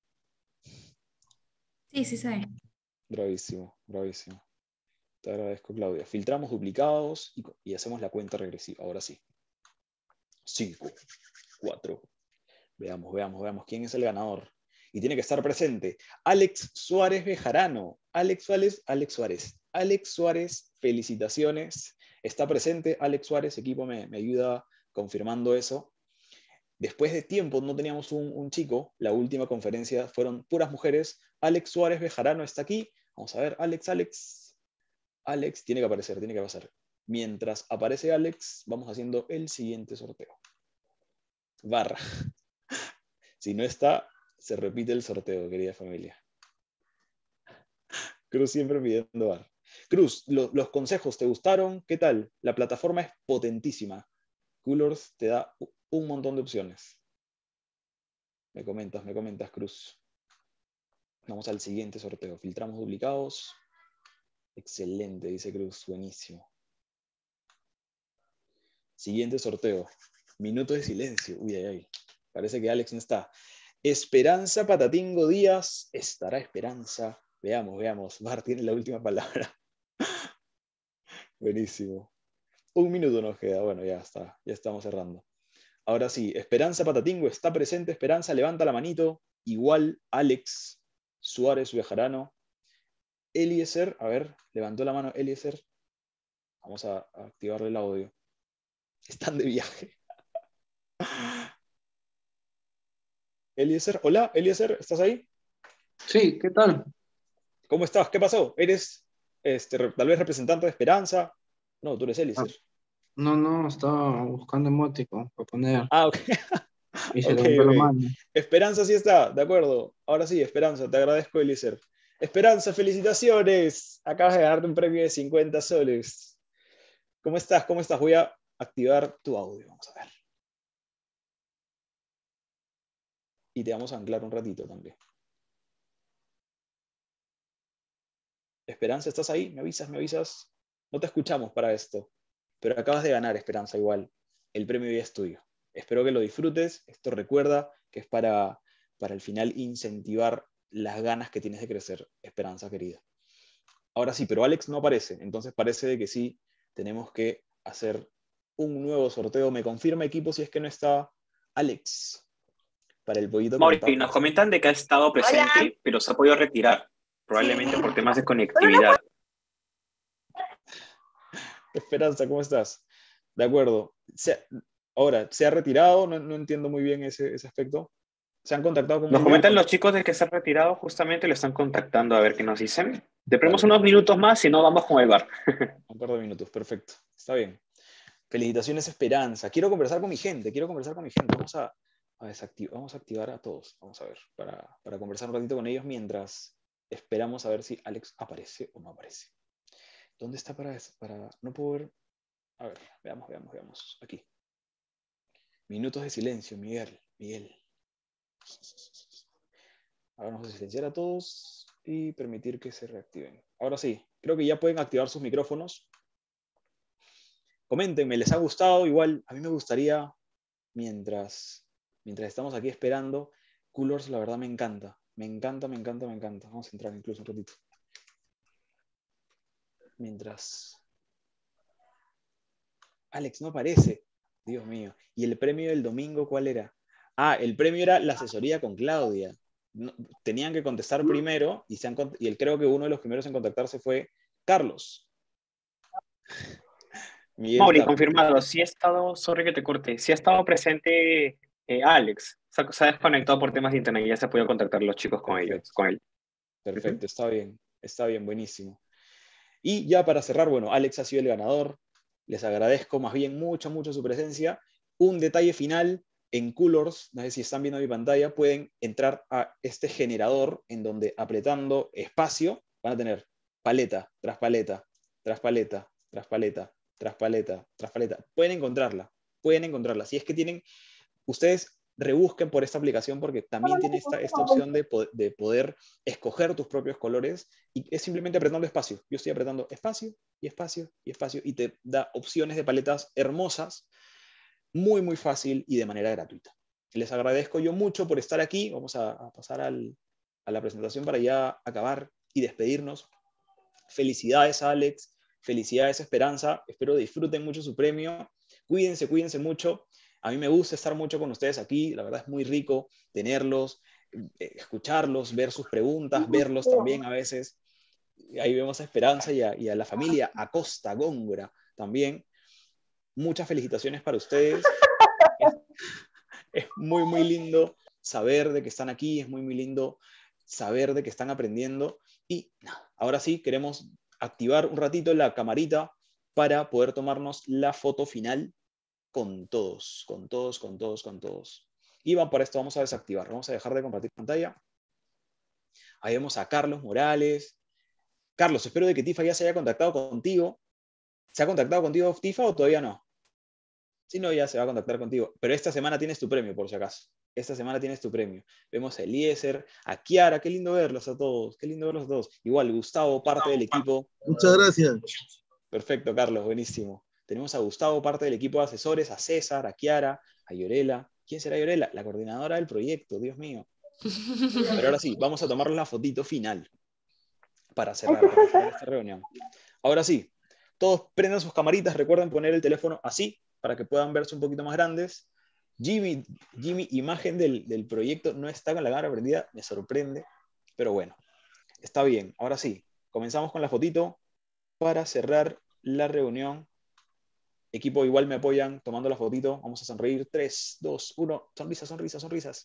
Sí, sí, sí. Bravísimo, bravísimo. Te agradezco, Claudia. Filtramos duplicados y, y hacemos la cuenta regresiva. Ahora sí. cinco, cuatro. Veamos, veamos, veamos quién es el ganador. Y tiene que estar presente. Alex Suárez Bejarano. Alex Suárez, Alex Suárez. Alex Suárez, felicitaciones. Está presente. Alex Suárez, equipo me, me ayuda confirmando eso. Después de tiempo no teníamos un, un chico. La última conferencia fueron puras mujeres. Alex Suárez Bejarano está aquí. Vamos a ver, Alex, Alex. Alex tiene que aparecer, tiene que pasar. Mientras aparece Alex, vamos haciendo el siguiente sorteo. Barra. Si no está, se repite el sorteo, querida familia. Cruz siempre pidiendo bar. Cruz, lo, los consejos te gustaron, ¿qué tal? La plataforma es potentísima. Colors te da un montón de opciones. Me comentas, me comentas, Cruz. Vamos al siguiente sorteo. Filtramos duplicados. Excelente, dice Cruz. Buenísimo. Siguiente sorteo. Minuto de silencio. Uy, ay, ay. Parece que Alex no está. Esperanza Patatingo Díaz. ¿Estará Esperanza? Veamos, veamos. Bar tiene la última palabra. Buenísimo. Un minuto nos queda. Bueno, ya está. Ya estamos cerrando. Ahora sí, Esperanza Patatingo está presente. Esperanza, levanta la manito. Igual Alex. Suárez Bejarano, Eliezer, a ver, levantó la mano Eliezer. Vamos a, a activarle el audio. Están de viaje. Eliezer, hola, Eliezer, ¿estás ahí? Sí, ¿qué tal? ¿Cómo estás? ¿Qué pasó? ¿Eres este, re- tal vez representante de Esperanza? No, tú eres Ah, Eliezer. no, no, estaba buscando emoticon para poner Ah, ok. y se Ok, levantó la ok. mano. Esperanza sí está, de acuerdo. Ahora sí, Esperanza, te agradezco, Eliezer. Esperanza, felicitaciones. Acabas de ganarte un premio de cincuenta soles. ¿Cómo estás? ¿Cómo estás? Voy a activar tu audio. Vamos a ver. Y te vamos a anclar un ratito también. Esperanza, ¿estás ahí? ¿Me avisas? ¿Me avisas? No te escuchamos para esto, pero acabas de ganar, Esperanza, igual. El premio ya es tuyo. Espero que lo disfrutes. Esto recuerda que es para, para al final incentivar las ganas que tienes de crecer, Esperanza querida. Ahora sí, pero Alex no aparece, entonces parece de que sí tenemos que hacer un nuevo sorteo. Me confirma equipo si es que no está Alex para el pollito con Mauri, nos papas. comentan de que ha estado presente, Hola. pero se ha podido retirar, probablemente por temas de conectividad. Esperanza, ¿cómo estás? De acuerdo. Se- ahora, ¿se ha retirado? No, no entiendo muy bien ese, ese aspecto. ¿Se han contactado con Nos él ya? comentan los chicos de que se ha retirado, justamente lo están contactando a ver qué nos dicen. Dale, Deprimos unos perfecto. minutos más, si no vamos con el bar. Un par de minutos, perfecto. Está bien. Felicitaciones, Esperanza. Quiero conversar con mi gente, quiero conversar con mi gente. Vamos a, a desactivar, vamos a activar a todos. Vamos a ver, para, para conversar un ratito con ellos mientras esperamos a ver si Alex aparece o no aparece. ¿Dónde está para, para no puedo ver? A ver, veamos, veamos, veamos. Aquí. Minutos de silencio, Miguel. Miguel. Ahora vamos a silenciar a todos y permitir que se reactiven. Ahora sí, creo que ya pueden activar sus micrófonos. Coméntenme, ¿les ha gustado? Igual, a mí me gustaría, mientras, mientras estamos aquí esperando, Colors, la verdad me encanta. Me encanta, me encanta, me encanta. Vamos a entrar incluso un ratito. Mientras... Alex no aparece. Dios mío. ¿Y el premio del domingo cuál era? Ah, el premio era la asesoría con Claudia. No- tenían que contestar primero y, se han, y él, creo que uno de los primeros en contactarse fue Carlos. Miguel Mauri, Tapia. confirmado, sí ha estado, sorry que te corte, sí ha estado presente eh, Alex. Se ha, se ha desconectado por temas de internet y ya se ha podido contactar los chicos con ellos, Perfecto, con él. Ujú. perfecto, está bien, está bien, buenísimo. Y ya para cerrar, bueno, Alex ha sido el ganador. Les agradezco más bien mucho, mucho su presencia. Un detalle final, en Colors, no sé si están viendo mi pantalla, pueden entrar a este generador en donde apretando espacio van a tener paleta, tras paleta, tras paleta, tras paleta, tras paleta, tras paleta. Pueden encontrarla, pueden encontrarla. Si es que tienen, ustedes rebusquen por esta aplicación porque también tiene esta, esta opción de, po de poder escoger tus propios colores y es simplemente apretando espacio. Yo estoy apretando espacio y espacio y espacio y te da opciones de paletas hermosas, muy, muy fácil y de manera gratuita. Les agradezco yo mucho por estar aquí. Vamos a, a pasar al, a la presentación para ya acabar y despedirnos. Felicidades, Alex. Felicidades, Esperanza. Espero disfruten mucho su premio. Cuídense, cuídense mucho. A mí me gusta estar mucho con ustedes aquí. La verdad es muy rico tenerlos, eh, escucharlos, ver sus preguntas, verlos también a veces. Ahí vemos a Esperanza y a, y a la familia Acosta Góngora también. Muchas felicitaciones para ustedes. Es, es muy, muy lindo saber de que están aquí. Es muy, muy lindo saber de que están aprendiendo. Y nada, ahora sí, queremos activar un ratito la camarita para poder tomarnos la foto final con todos, con todos, con todos, con todos. Y va, para esto vamos a desactivar, vamos a dejar de compartir pantalla. Ahí vemos a Carlos Morales. Carlos, espero de que Tifa ya se haya contactado contigo. ¿Se ha contactado contigo Tifa o todavía no? Si no, ya se va a contactar contigo. Pero esta semana tienes tu premio, por si acaso. Esta semana tienes tu premio. Vemos a Eliezer, a Kiara, qué lindo verlos a todos, qué lindo verlos a todos. Igual, Gustavo, parte del equipo. Muchas gracias. Perfecto, Carlos, buenísimo. Tenemos a Gustavo, parte del equipo de asesores, a César, a Kiara, a Llorela. ¿Quién será Llorela? La coordinadora del proyecto, Dios mío. Pero ahora sí, vamos a tomar la fotito final para cerrar, para cerrar esta reunión. Ahora sí, todos prendan sus camaritas, recuerden poner el teléfono así para que puedan verse un poquito más grandes. Jimmy, Jimmy imagen del, del proyecto, no está con la cámara prendida, me sorprende. Pero bueno, está bien. Ahora sí, comenzamos con la fotito para cerrar la reunión. Equipo, igual me apoyan tomando la fotito. Vamos a sonreír. tres, dos, uno. Sonrisas, sonrisas, sonrisas.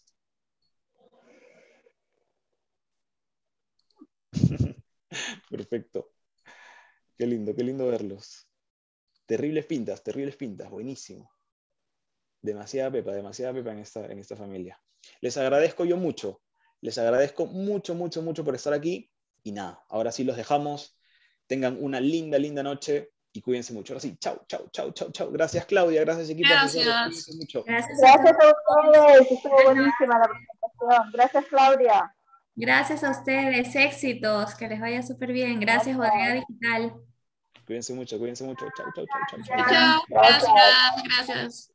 Perfecto. Qué lindo, qué lindo verlos. Terribles pintas, terribles pintas. Buenísimo. Demasiada pepa, demasiada pepa en esta, en esta familia. Les agradezco yo mucho. Les agradezco mucho, mucho, mucho por estar aquí. Y nada, ahora sí los dejamos. Tengan una linda, linda noche y cuídense mucho. Ahora sí, chau, chau, chau, chau, chau. Gracias, Claudia. Gracias, equipo. Gracias. Cuídense mucho. Gracias, Gracias a ustedes, estuvo buenísima la presentación. Gracias, Claudia. Gracias a ustedes, éxitos, que les vaya súper bien. Gracias, Bodega Digital. Cuídense mucho, cuídense mucho. Chau, chau, chau, chau, chau. Chao, gracias, gracias.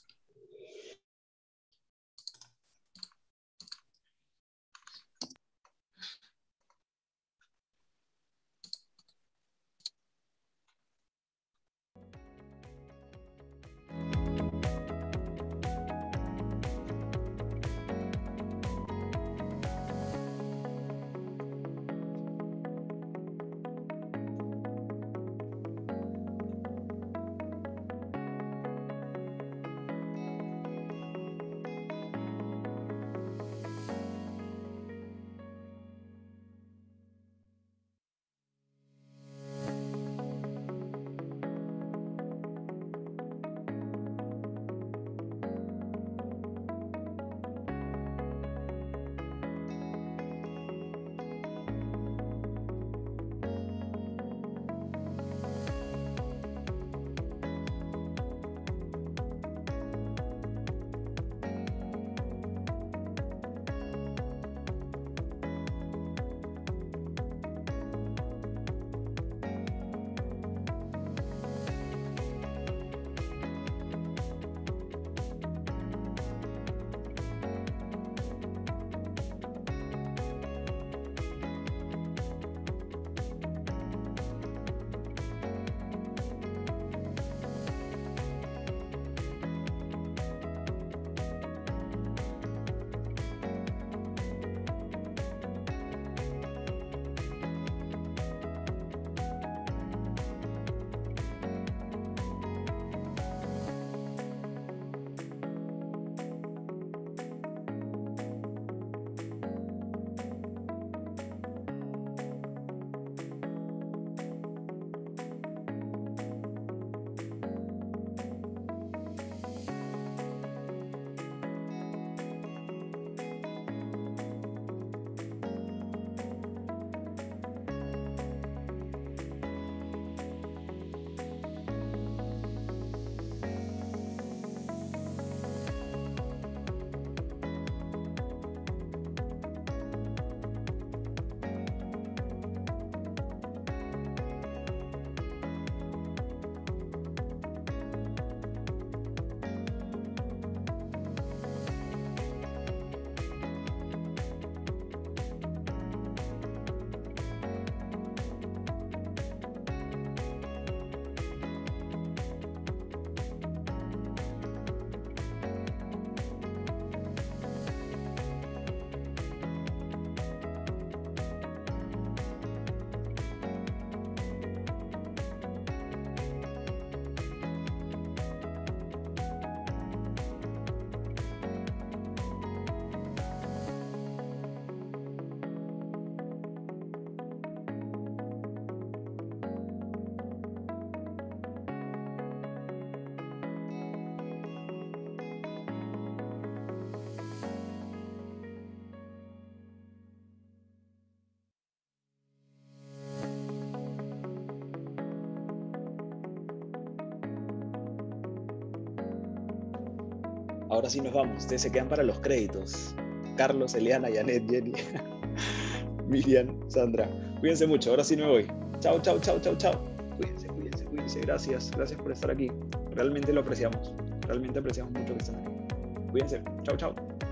Ahora sí nos vamos. Ustedes se quedan para los créditos. Carlos, Eliana, Janet, Jenny, Miriam, Sandra. Cuídense mucho. Ahora sí me voy. Chao, chao, chao, chao, chao. Cuídense, cuídense, cuídense. Gracias. Gracias por estar aquí. Realmente lo apreciamos. Realmente apreciamos mucho que estén aquí. Cuídense. Chao, chao.